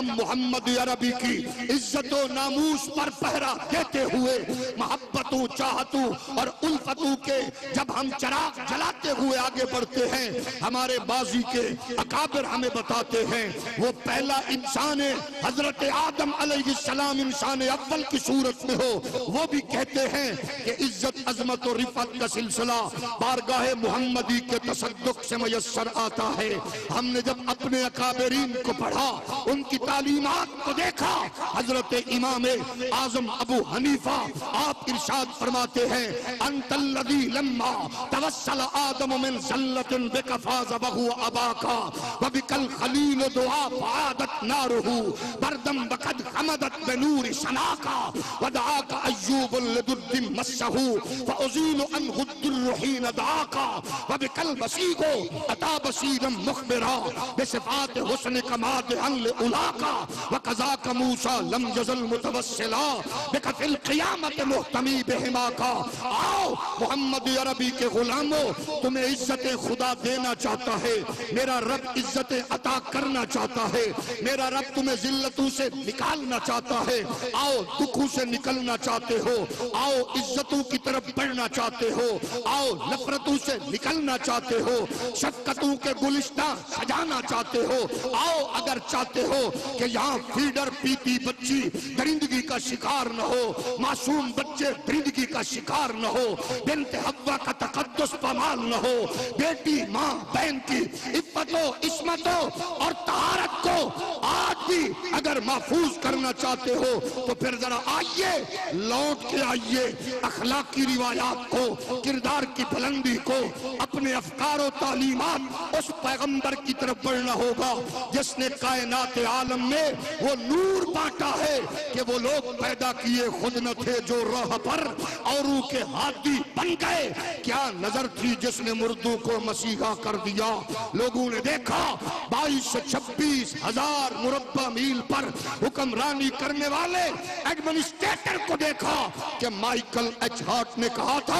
محمد عربی کی عزت و ناموس پر پہرا دیتے ہوئے محبتوں چاہتوں اور الفتوں کے جب ہم چراغ جلاتے ہوئے آگے بڑھتے ہیں، ہمارے بازی کے اکابر ہمیں بتاتے ہیں وہ پہلا انسان ہے حضرت آدم علیہ السلام انسان اول کی صورت میں ہو، وہ بھی کہتے ہیں کہ عزت عظمت و رفعت کا سلسلہ بارگاہ محمدی کے تصدق سے میسر آتا ہے۔ ہم نے جب اپنے اکابرین کو پڑھا، ان کی تعلیمات کو دیکھا، حضرت امام اعظم ابو حنیفہ آپ ارشاد فرماتے ہیں انت الذی لما توسل آدم من زلۃ بک فاز بہ اباکا وبک الخلیل دعا فعادت نارہ بردم وقد حمدت بنور سناکا ودعاک ایوب لدد مسہ فازیل عنہ الدر حین دعاکا وبک البصیغ اتا بصیرا مخبرا بصفات حسنک مادحا لعلاکا وقذاک موسیٰ لم یزل متوسلا بک فی القیامت محتمی بہماکا۔ آؤ محمد عربی کے غلاموں، تمہیں عزت خدا دینا چاہتا ہے، میرا رب عزت عطا کرنا چاہتا ہے، میرا رب تمہیں ذلتوں سے نکالنا چاہتا ہے۔ آؤ دکھوں سے نکلنا چاہتے ہو، آؤ عزتوں کی طرف بڑھنا چاہتے ہو، آؤ نفرتوں سے نکلنا چاہتے ہو، شفقتوں کے گلشتہ سجانا چاہتے ہو، آؤ اگر چاہتے ہو کہ یہاں فیڈر پیتی بچی درندگی کا شکار نہ ہو، معصوم بچے درندگی کا شکار نہ ہو، بنت حوا کا تقدس پامال نہ ہو، بیٹی ماں بہن کی عفت و عصمت اور طہارت کو آج بھی اگر محفوظ کرنا چاہتے ہو تو پھر ذرا آئیے، لوٹ کے آئیے اخلاقی روایات کو، کردار کی بلندی کو، اپنے افکار و تعلیمات اس پیغمبر کی طرف بڑھنا ہوگا جس نے کائنات عالم میں وہ نور بانٹا ہے کہ وہ لوگ پیدا کیے خود نہ تھے جو راہ پر اوروں کے ہادی بن گئے۔ کیا نظر تھی جس نے مردوں کو مسیحا کر دیا؟ لوگوں نے دیکھا 22 سے 26 ہزار مربع میل پر حکمرانی کرنے والے ایڈمنسٹریٹر کو دیکھا کہ مائیکل ایچ ہارٹ نے کہا تھا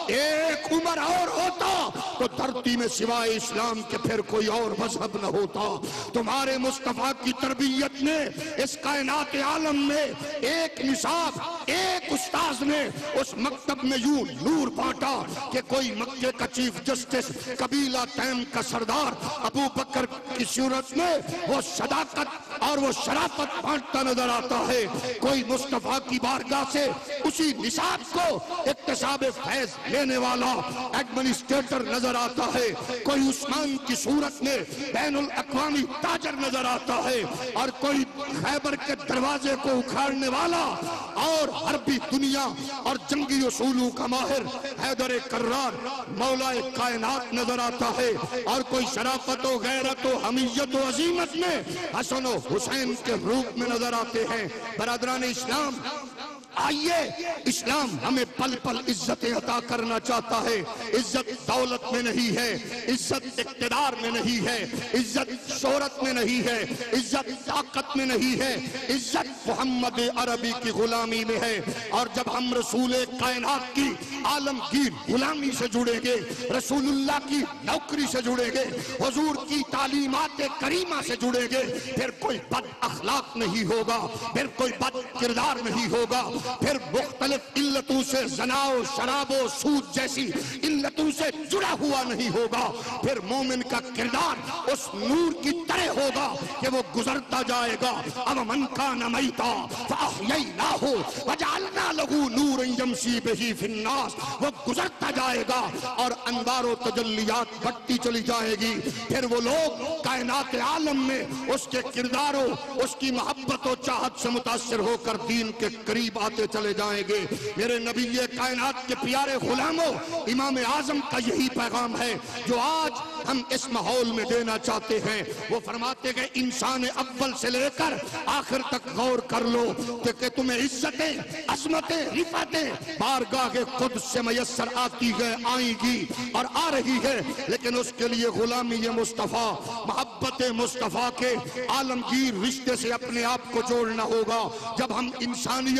ایک عمر اور ہوتا تو دھرتی میں سوائے اسلام کے پھر کوئی اور مذہب نہ ہوتا۔ تمہارے مصطفیٰ کی تربیت نے اس کائنات عالم میں ایک نصاب، ایک استاذ نے اس مکتب میں یوں نور بانٹا کہ کوئی مکے کا چیف جسٹس، قبیلہ تیم کا سردار ابو بکر کی صورت میں وہ صداقت اور وہ شرافت بانٹتا نظر آتا ہے، کوئی مصطفیٰ کی بارگاہ سے اسی نصاب کو اکتساب فیض لینے والا ایڈمنسٹریٹر نظر آتا ہے، کوئی عثمان کی صورت میں بین الاقوامی تاجر نظر آتا ہے، اور کوئی خیبر کے دروازے کو اکھاڑنے والا اور حربی دنیا اور جنگی اصولوں کا ماہر حیدر کرار مولا کائنات نظر آتا ہے، اور کوئی شرافت و غیرت و حمیت و عظیمت میں حسن و حسین کے روپ میں نظر آتے ہیں۔ برادران اسلام، آئیے، اسلام ہمیں پل پل عزتیں عطا کرنا چاہتا ہے۔ عزت دولت میں نہیں ہے، عزت اقتدار میں نہیں ہے، عزت شہرت میں نہیں ہے، عزت طاقت میں نہیں ہے، عزت محمد عربی کی غلامی میں ہے۔ اور جب ہم رسول کائنات کی عالمگیر غلامی سے جڑیں گے، رسول اللہ کی نوکری سے جڑیں گے، حضور کی تعلیمات کریمہ سے جڑیں گے، پھر کوئی بد اخلاق نہیں ہوگا، پھر کوئی بد کردار نہیں ہوگا، پھر مختلف علتوں سے زنا و شراب و سود جیسی علتوں سے جڑا ہوا نہیں ہوگا، پھر مومن کا کردار اس نور کی طرح ہوگا کہ وہ گزرتا جائے گا۔ اب من کان میتا فاحییناہ وجعلنا لہ نورا یمشی بہ فی الناس، وہ گزرتا جائے گا اور انوار و تجلیات بڑھتی چلی جائے گی، پھر وہ لوگ کائنات عالم میں اس کے کردار و اس کی محبت و چاہت سے متاثر ہو کر دین کے قریب آتے چلے جائیں گے۔ میرے نبی کائنات کے پیارے غلاموں، امام اعظم کا یہی پیغام ہے جو آج ہم اس ماحول میں دینا چاہتے ہیں۔ وہ فرماتے کہ انسان اول سے لے کر آخر تک غور کر لو کہ تمہیں عزتیں، عظمتیں، رفعتیں بارگاہ قدس سے میسر آتی ہے، آئیں گی اور آ رہی ہے، لیکن اس کے لیے غلامی مصطفیٰ، محبت مصطفیٰ کے عالمگیر رشتے سے اپنے آپ کو جوڑنا ہوگا۔ جب ہم انسانیت کے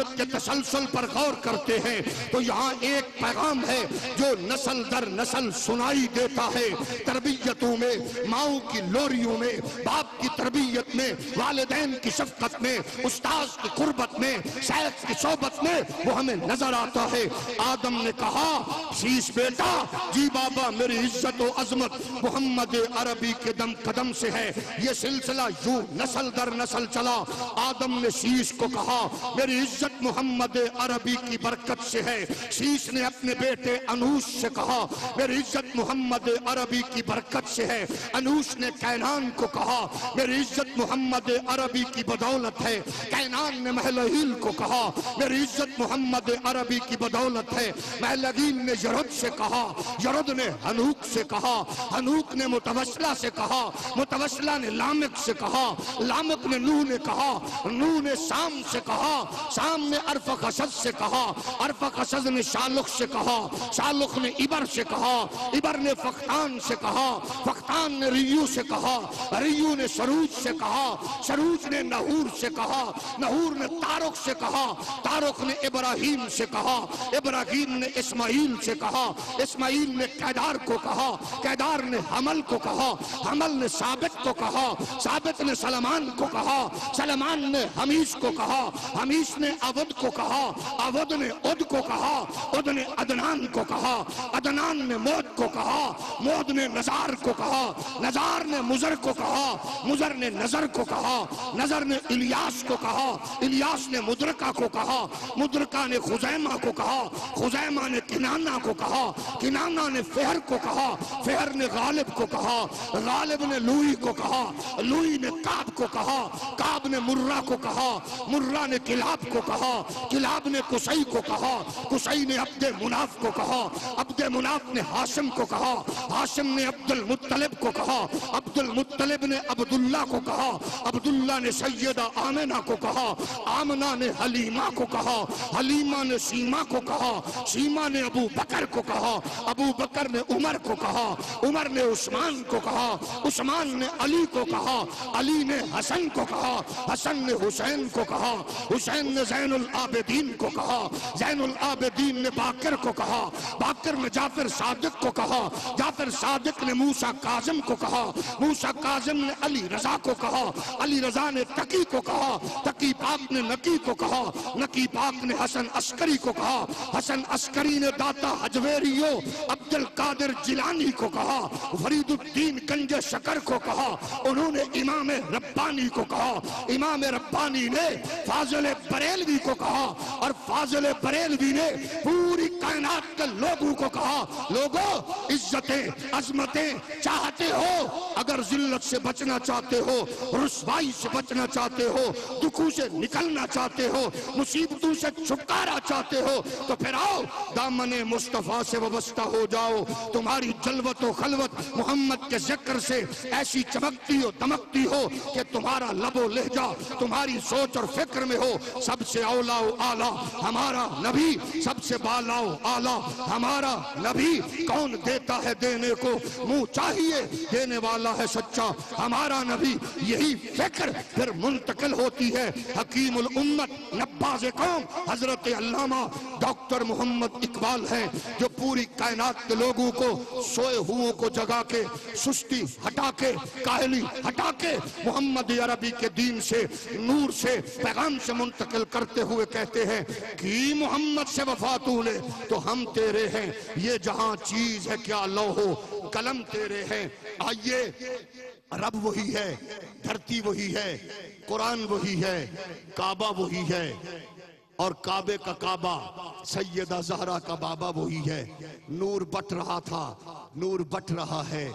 تسلسل پر غور کرتے ہیں تو یہاں ایک پیغام ہے جو نسل در نسل سنائی دیتا ہے۔ تربیتوں میں، ماؤں کی لوریوں میں، باپ کی تربیت میں، والدین کی شفقت میں، استاذ کی قربت میں، شیخ کی صحبت میں وہ ہمیں نظر آتا ہے۔ آدم نے کہا شیش بیٹا جی بابا میری عزت و عظمت محمد عربی کے دم قدم سے ہے۔ یہ سلسلہ یوں نسل در نسل چلا۔ آدم نے شیش کو کہا میری عزت محمد عربی کی برکت سے ہے۔ شیش نے اپنے بیٹے انوش سے کہا میری عزت محمد عربی کی برکت سے ہے۔ انوش نے کینان کو کہا میری عزت محمد عربی کی بدولت ہے۔ کینان نے محلہیل کو کہا میری عزت محمد عربی کی بدولت ہے۔ محلہیل نے یرد سے کہا، یرد نے ہنوک سے کہا، ہنوک نے متوسلہ سے کہا، متوسلہ نے لامک سے کہا، لامک نے نوح نے کہا، نوح نے سام سے کہا، سام نے ارفخشد سے کہا، ارفخشد نے شالخ سے کہا، شالخ نے عبر سے کہا، عبر نے فختان سے کہا، فختان نے ریو سے کہا، ریو نے سروج سے کہا، سروج نے نہور سے کہا، نہور نے تارخ سے کہا، تارخ نے ابراہیم سے کہا، ابراہیم نے اسماعیل سے کہا، اسماعیل نے قیدار کو کہا، قیدار نے حمل کو کہا، حمل نے ثابت کو کہا، ثابت نے سلمان کو کہا، سلمان نے حمیش کو کہا، حمیش نے عبد کو کہا، عبد نے عد کو کہا، عد نے عدنان کو کہا، عدنان نے مود کو کہا، مود نے نزار کو کہا، نزار نے مزر کو کہا، مزر نے نظر کو کہا، نظر نے الیاس کو کہا، الیاس نے مدرکہ کو کہا، مدرکہ نے خزیمہ کو کہا، خزیمہ نے کنانہ کو کہا، کنانہ نے فہر کو کہا، فہر نے غالب کو کہا، غالب نے لوئی کو کہا، لوئی نے کعب کو کہا، کعب نے مرہ کو کہا، مرہ نے کلاب کو کہا، کلاب نے قصی کو کہا، قصی نے عبد مناف کو کہا، عبد مناف نے ہاشم کو کہا، ہاشم نے عبد المطلب کو کہا، عبد المطلب نے عبداللہ کو کہا، عبداللہ نے سیدہ آمنہ کو کہا، آمنہ نے حلیمہ کو کہا، حلیمہ نے سیمہ کو کہا، سیمہ نے ابو بکر کو کہا، ابو بکر نے عمر کو کہا، عمر نے عثمان کو کہا، عثمان نے علی کو کہا، علی نے حسن کو کہا، حسن نے حسین کو کہا، حسین نے زین العابدین کو کہا، زین العابدین نے باقر کو کہا، باقر نے جعفر صادق کو کہا، جعفر صادق نے موسیٰ کاظم کو کہا، موسیٰ کاظم نے علی رضا کو کہا، علی رضا نے تقی کو کہا، تقی پاک نے نقی کو کہا، نقی پاک نے حسن عسکری کو کہا، حسن عسکری نے داتا حجویریو عبد القادر جیلانی کو کہا، فرید الدین گنج شکر کو کہا، انہوں نے امام ربانی کو کہا، امام ربانی نے فاضل بریلوی کو کہا، اور فاضل بریلوی نے پوری کائنات کے لوگوں کو کہا لوگوں عزتیں عظمتیں چاہتے ہو، اگر ذلت سے بچنا چاہتے ہو، رسوائی سے بچنا چاہتے ہو، دکھوں سے نکلنا چاہتے ہو، مصیبتوں سے چھٹکارا چاہتے ہو تو پھر آؤ دامن مصطفیٰ سے وابستہ ہو جاؤ۔ تمہاری جلوت و خلوت محمد کے ذکر سے ایسی چمکتی و دمکتی ہو کہ تمہارا لب و لہجہ تمہاری سوچ اور فکر میں ہو سب سے اولا و اعلیٰ ہمارا نبی، سب سے بالا و اعلیٰ ہمارا نبی۔ کون دیتا ہے دینے کو منہ چاہیے دینے والا ہے سچا ہمارا نبی۔ یہی فکر پھر منتقل ہوتی ہے حکیم الامت نباز قوم حضرت علامہ ڈاکٹر محمد اقبال ہیں، جو پوری کائنات کے لوگوں کو سوئے ہوئوں کو جگا کے سستی ہٹا کے کاہلی ہٹا کے محمد عربی کے دین سے نور سے پیغام سے منتقل کرتے ہوئے کہتے ہیں کہ محمد سے وفا تو لے تو ہم تیرے ہیں، یہ جہاں چیز ہے کیا لوح و قلم تیرے ہیں۔ آئیے رب وہی ہے، دھرتی وہی ہے، قرآن وہی ہے، کعبہ وہی ہے، اور کعبے کا کعبہ سیدہ زہرا کا بابا وہی ہے۔ نور بٹ رہا تھا، نور بٹ رہا ہے،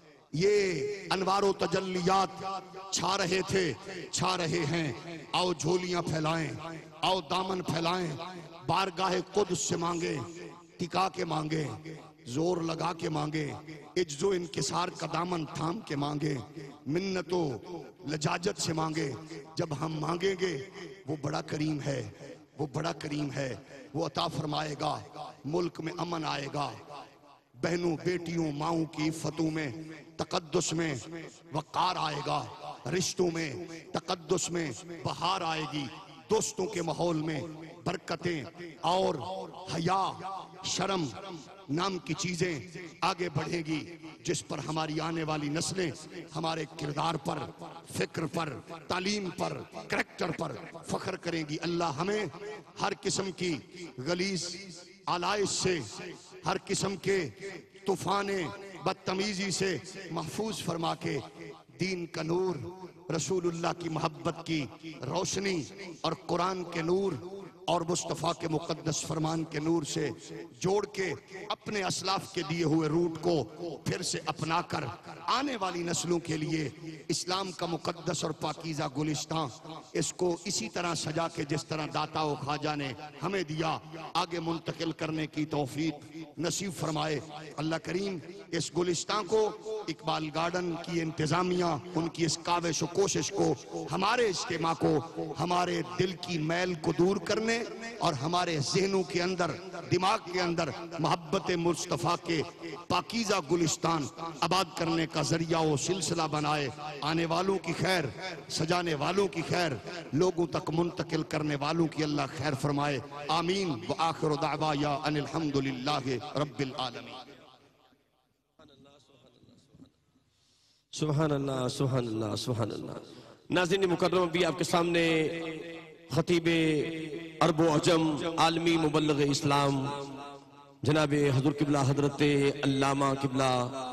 یہ انوار و تجلیات چھا رہے تھے، چھا رہے ہیں۔ آؤ جھولیاں پھیلائیں، آؤ دامن پھیلائیں، بارگاہ قدس سے مانگیں، ٹکا کے مانگیں، زور لگا کے مانگیں، عجز و انکسار کا دامن تھام کے مانگیں، منت و لجاجت سے مانگیں۔ جب ہم مانگیں گے وہ بڑا کریم ہے، وہ بڑا کریم ہے، وہ عطا فرمائے گا، ملک میں امن آئے گا، بہنوں بیٹیوں ماؤں کی عفتوں میں تقدس میں وقار آئے گا، رشتوں میں تقدس میں بہار آئے گی، دوستوں کے ماحول میں برکتیں اور حیا، شرم نام کی چیزیں آگے بڑھیں گی، جس پر ہماری آنے والی نسلیں ہمارے کردار پر، فکر پر، تعلیم پر، کریکٹر پر فخر کریں گی۔ اللہ ہمیں ہر قسم کی غلیظ آلائش سے، ہر قسم کے طوفان بدتمیزی سے محفوظ فرما کے دین کا نور، رسول اللہ کی محبت کی روشنی اور قرآن کے نور اور مصطفیٰ کے مقدس فرمان کے نور سے جوڑ کے اپنے اسلاف کے دیے ہوئے روٹ کو پھر سے اپنا کر آنے والی نسلوں کے لیے اسلام کا مقدس اور پاکیزہ گلستان اس کو اسی طرح سجا کے جس طرح داتا و خواجہ نے ہمیں دیا آگے منتقل کرنے کی توفیق نصیب فرمائے۔ اللہ کریم اس گلستان کو، اقبال گارڈن کی انتظامیہ، ان کی اس کاوش و کوشش کو، ہمارے اجتماع کو، ہمارے دل کی میل کو دور کرنے اور ہمارے ذہنوں کے اندر، دماغ کے اندر محبت مصطفیٰ کے پاکیزہ گلستان آباد کرنے کا ذریعہ و سلسلہ بنائے۔ آنے والوں کی خیر، سجانے والوں کی خیر، لوگوں تک منتقل کرنے والوں کی اللہ خیر فرمائے۔ آمین وآخر دعوایا ان الحمدللہ رب العالمین۔ سبحان اللہ، سبحان اللہ، سبحان اللہ۔ ناظرین مکرم، بھی آپ کے سامنے خطیب عرب و عجم، عالمی مبلغ اسلام جناب حضور قبلہ حضرت علامہ قبلہ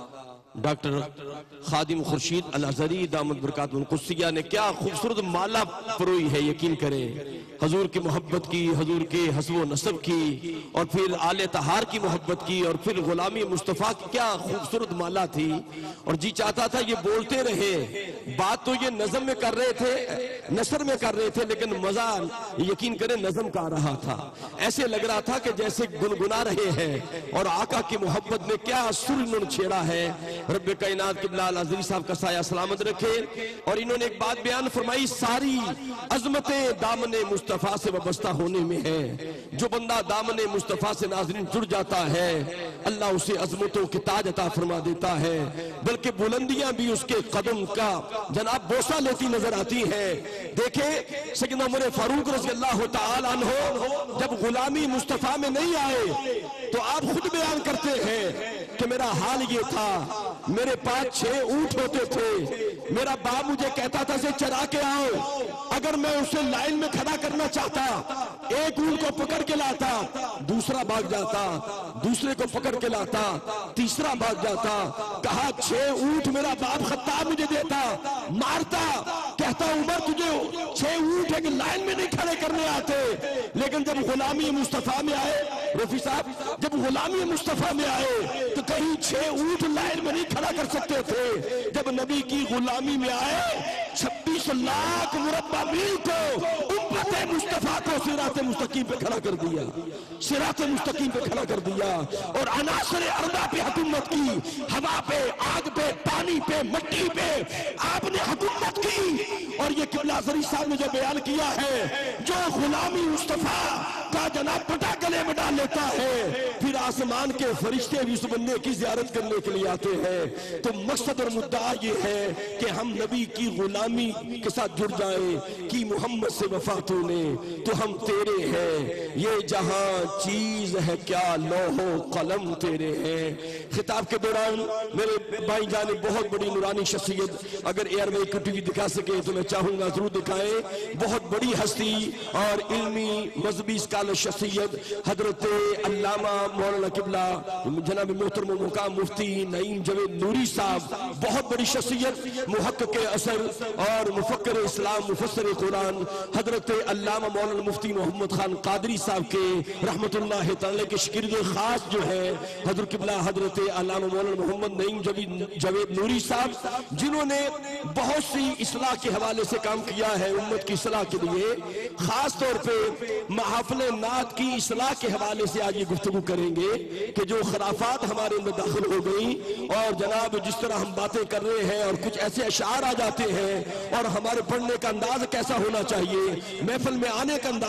ڈاکٹر خادم خورشید الازہری دامت برکاتہ القدسیہ نے کیا خوبصورت مالا پروئی ہے۔ یقین کریں حضور کی محبت کی، حضور کے حسب و نسب کی، اور پھر آل طہار کی محبت کی، اور پھر غلامی مصطفیٰ کی کیا خوبصورت مالا تھی۔ اور جی چاہتا تھا یہ بولتے رہے، بات تو یہ نظم میں کر رہے تھے، نثر میں کر رہے تھے، لیکن مزہ یقین کریں نظم کا آ رہا تھا۔ ایسے لگ رہا تھا کہ جیسے گنگنا رہے ہیں، اور آقا کی محبت میں کیا سر انہوں نے چھیڑا ہے۔ رب کائنات قبلہ الازہری صاحب کا سایہ سلامت رکھے۔ اور انہوں نے ایک بات بیان فرمائی، ساری عظمتیں دامن مصطفیٰ سے وابستہ ہونے میں ہے۔ جو بندہ دامن مصطفیٰ سے ناظرین جڑ جاتا ہے، اللہ اسے عظمتوں کے تاج عطا فرما دیتا ہے، بلکہ بلندیاں بھی اس کے قدم کا جناب بوسہ لیتی نظر آتی ہیں۔ دیکھیں سیدنا عمر فاروق رضی اللہ تعالیٰ عنہ جب غلامی مصطفیٰ میں نہیں آئے تو آپ خود بیان کرتے ہیں کہ میرا حال یہ تھا، میرے پاس 6 اونٹ ہوتے تھے، میرا باپ مجھے کہتا تھا سے چرا کے آؤ، اگر میں اسے لائن میں کھڑا کرنا چاہتا، ایک اونٹ کو پکڑ کے لاتا، دوسرا بھاگ جاتا، دوسرے کو پکڑ کے لاتا، تیسرا بھاگ جاتا۔ کہا 6 اونٹ میرا باپ خطاب مجھے دیتا، مارتا، کہتا عمر تجھے 6 اونٹ ایک لائن میں نہیں کھڑے کرنے آتے۔ لیکن جب غلامی مصطفیٰ میں آئے، رفیع صاحب جب غلامی مصطفیٰ میں آئے تو کہیں 6 اونٹ لائن میں نہیں کھڑا کر سکتے تھے۔ جب نبی کی غلامی میں آئے 26 لاکھ مربع میل کو امت مصطفیٰ کو صراط مستقیم پہ کھڑا کر دیا، صراط مستقیم پہ کھڑا کر دیا، اور عناصر ارضا پہ حکومت کی، ہوا پہ، آگ پہ، پانی پہ، مٹی پہ آپ نے حکومت کی۔ اور یہ قبلہ الازہری صاحب نے جو بیان کیا ہے، جو غلامی مصطفیٰ کا جناب پٹا گلے میں ڈال لیتا ہے، پھر آسمان کے فرشتے بھی اس بندے کی زیارت کرنے کے لیے آتے ہیں۔ تو مقصد اور مدعا یہ ہے کہ ہم نبی کی غلامی کے ساتھ جڑ جائیں کہ محمد سے وفا تو نے تو ہم تیرے ہیں، یہ جہاں چیز ہے کیا لوح و قلم تیرے ہیں۔ خطاب کے دوران میرے بھائی جان بہت بڑی نورانی شخصیت، اگر ایئر میں ٹی وی دکھا سکے تو میں چاہوں گا ضرور دکھائیں۔ بہت بڑی ہستی اور علمی مذہبی اسکالر شخصیت حضرت علامہ مولانا قبلہ جناب محترم مقام مفتی نعیم جاوید نوری صاحب، بہت بڑی شخصیت، محقق اثر اور مفکر اسلام، مفسر قرآن حضرت علامہ مولانا مفتی محمد خان قادری صاحب کے رحمت اللہ تعالی کے شاگرد خاص جو ہے حضرت قبلہ حضرت علامہ مولانا محمد نعیم جاوید نوری صاحب، جنہوں نے بہت سی اصلاح کے حوالے سے کام کیا ہے امت کی اصلاح کے لیے۔ خاص طور پہ محافل نعت کی اصلاح کے حوالے سے آج یہ گفتگو کریں گے کہ جو خرافات ہمارے اندر داخل ہو گئیں، اور جناب جس طرح ہم باتیں کر رہے ہیں اور کچھ ایسے اشعار آ جاتے ہیں، اور ہمارے پڑھنے کا انداز کیسا ہونا چاہیے، محفل میں آنے کا انداز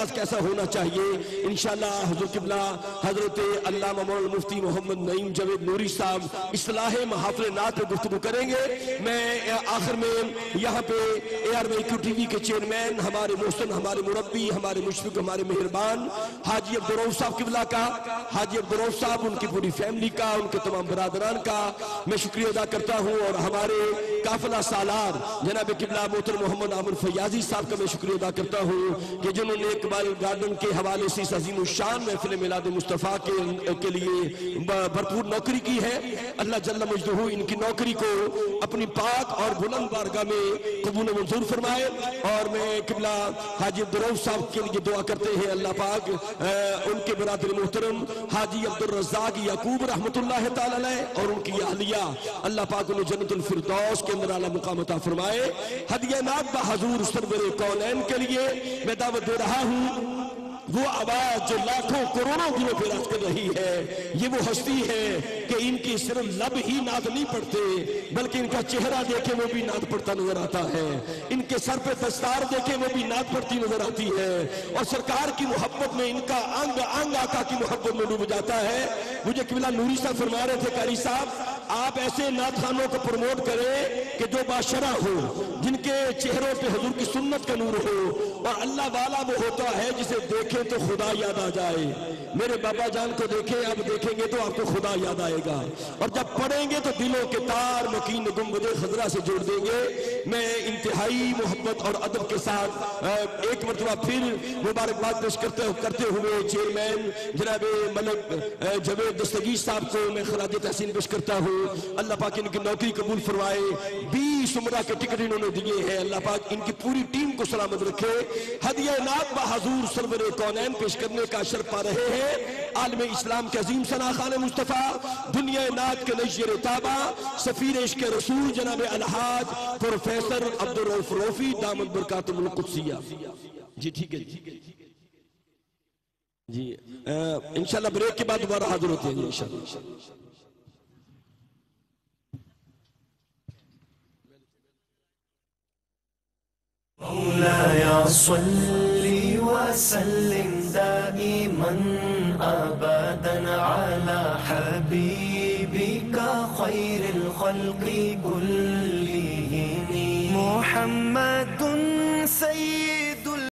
انداز کیسا ہونا چاہیے، انشاءاللہ حضور قبلہ حضرت علامہ مولانا مفتی محمد نعیم جاوید نوری صاحب اصلاح محافل نعت پہ گفتگو کریں گے۔ میں آخر میں یہاں پہ ARYQ TV کے چیئرمین، ہمارے محسن، ہمارے مربی، ہمارے مشفق، ہمارے مہربان حاجی عبدالرؤف صاحب قبلہ کا، حاجی عبدالرؤف صاحب، ان کی پوری فیملی کا، ان کے تمام برادران کا میں شکریہ ادا کرتا ہوں، اور ہمارے قافلہ سالار جناب قبلہ محترم محمد عامر فیاضی صاحب کا میں شکریہ ادا کرتا ہوں کہ جنہوں نے اقبال گارڈن کے حوالے سے اس عظیم الشان محفل میلاد مصطفیٰ کے لیے بھرپور نوکری کی ہے۔ اللہ جل مجدہ ان کی نوکری کو اپنی پاک اور بلند بارگاہ میں قبول منظور فرمائے، اور میں قبلہ حاجی عبدالرؤف صاحب کے لیے دعا کرتے ہیں اللہ پاک ان کے برادر محترم حاجی عبدالرزاق یعقوب رحمت اللہ تعالی علیہ اور ان کی اہلیہ، اللہ پاک انہیں جنت الفردوس کے اندر اعلیٰ مقام عطا فرمائے۔ ہدیہ نعت بحضور سرور کونین کے لیے میں دعوت دے رہا ہوں، وہ آواز جو لاکھوں کروڑوں دلوں پہ راج کر رہی ہے، یہ وہ ہستی ہے کہ ان کی صرف لب ہی نعت نہیں پڑھتے بلکہ ان کا چہرہ دیکھے وہ بھی نعت پڑھتا نظر آتا ہے، ان کے سر پہ دستار دیکھے وہ بھی نعت پڑھتی نظر آتی ہے، اور سرکار کی محبت میں ان کا انگ انگ آقا کی محبت میں ڈوب جاتا ہے۔ مجھے قبلہ نوری صاحب فرما رہے تھے قاری صاحب آپ ایسے نعت خانوں کو پروموٹ کریں کہ جو باشرہ ہو، جن کے چہروں پہ حضور کی سنت کا نور ہو، اور اللہ والا وہ ہوتا ہے جسے دیکھیں تو خدا یاد آ جائے۔ میرے بابا جان کو دیکھیں، آپ دیکھیں گے تو آپ کو خدا یاد آئے گا، اور جب پڑھیں گے تو دلوں کے تار مکین گنبد خضرا سے جوڑ دیں گے۔ میں انتہائی محبت اور ادب کے ساتھ ایک مرتبہ پھر مبارکباد پیش کرتے ہوئے چیئرمین جناب ملک جاوید دستگیر صاحب کو میں خراج تحسین پیش کرتا ہوں۔ اللہ پاک ان کی نوکری قبول فرمائے، 20 عمرہ کے ٹکٹ انہوں نے دیے ہیں، اللہ پاک ان کی پوری ٹیم کو سلامت رکھے۔ ہدیہ نعت بحضور سرور کونین پیش کرنے کا شرف پا رہے ہیں عالم اسلام کے عظیم ثنا خان مصطفیٰ، دنیا نعت کے نشر تابع، سفیر عشق رسول جناب الحاج پروفیسر عبدالرؤف روفی دامت برکاتہ القدسیہ۔ جی ٹھیک ہے جی انشاءاللہ بریک کے بعد دوبارہ حاضر ہوتے ہیں انشاءاللہ۔ مولاي صل وسلم دائما أبدا على حبيبك خير الخلق كلهم محمد سيد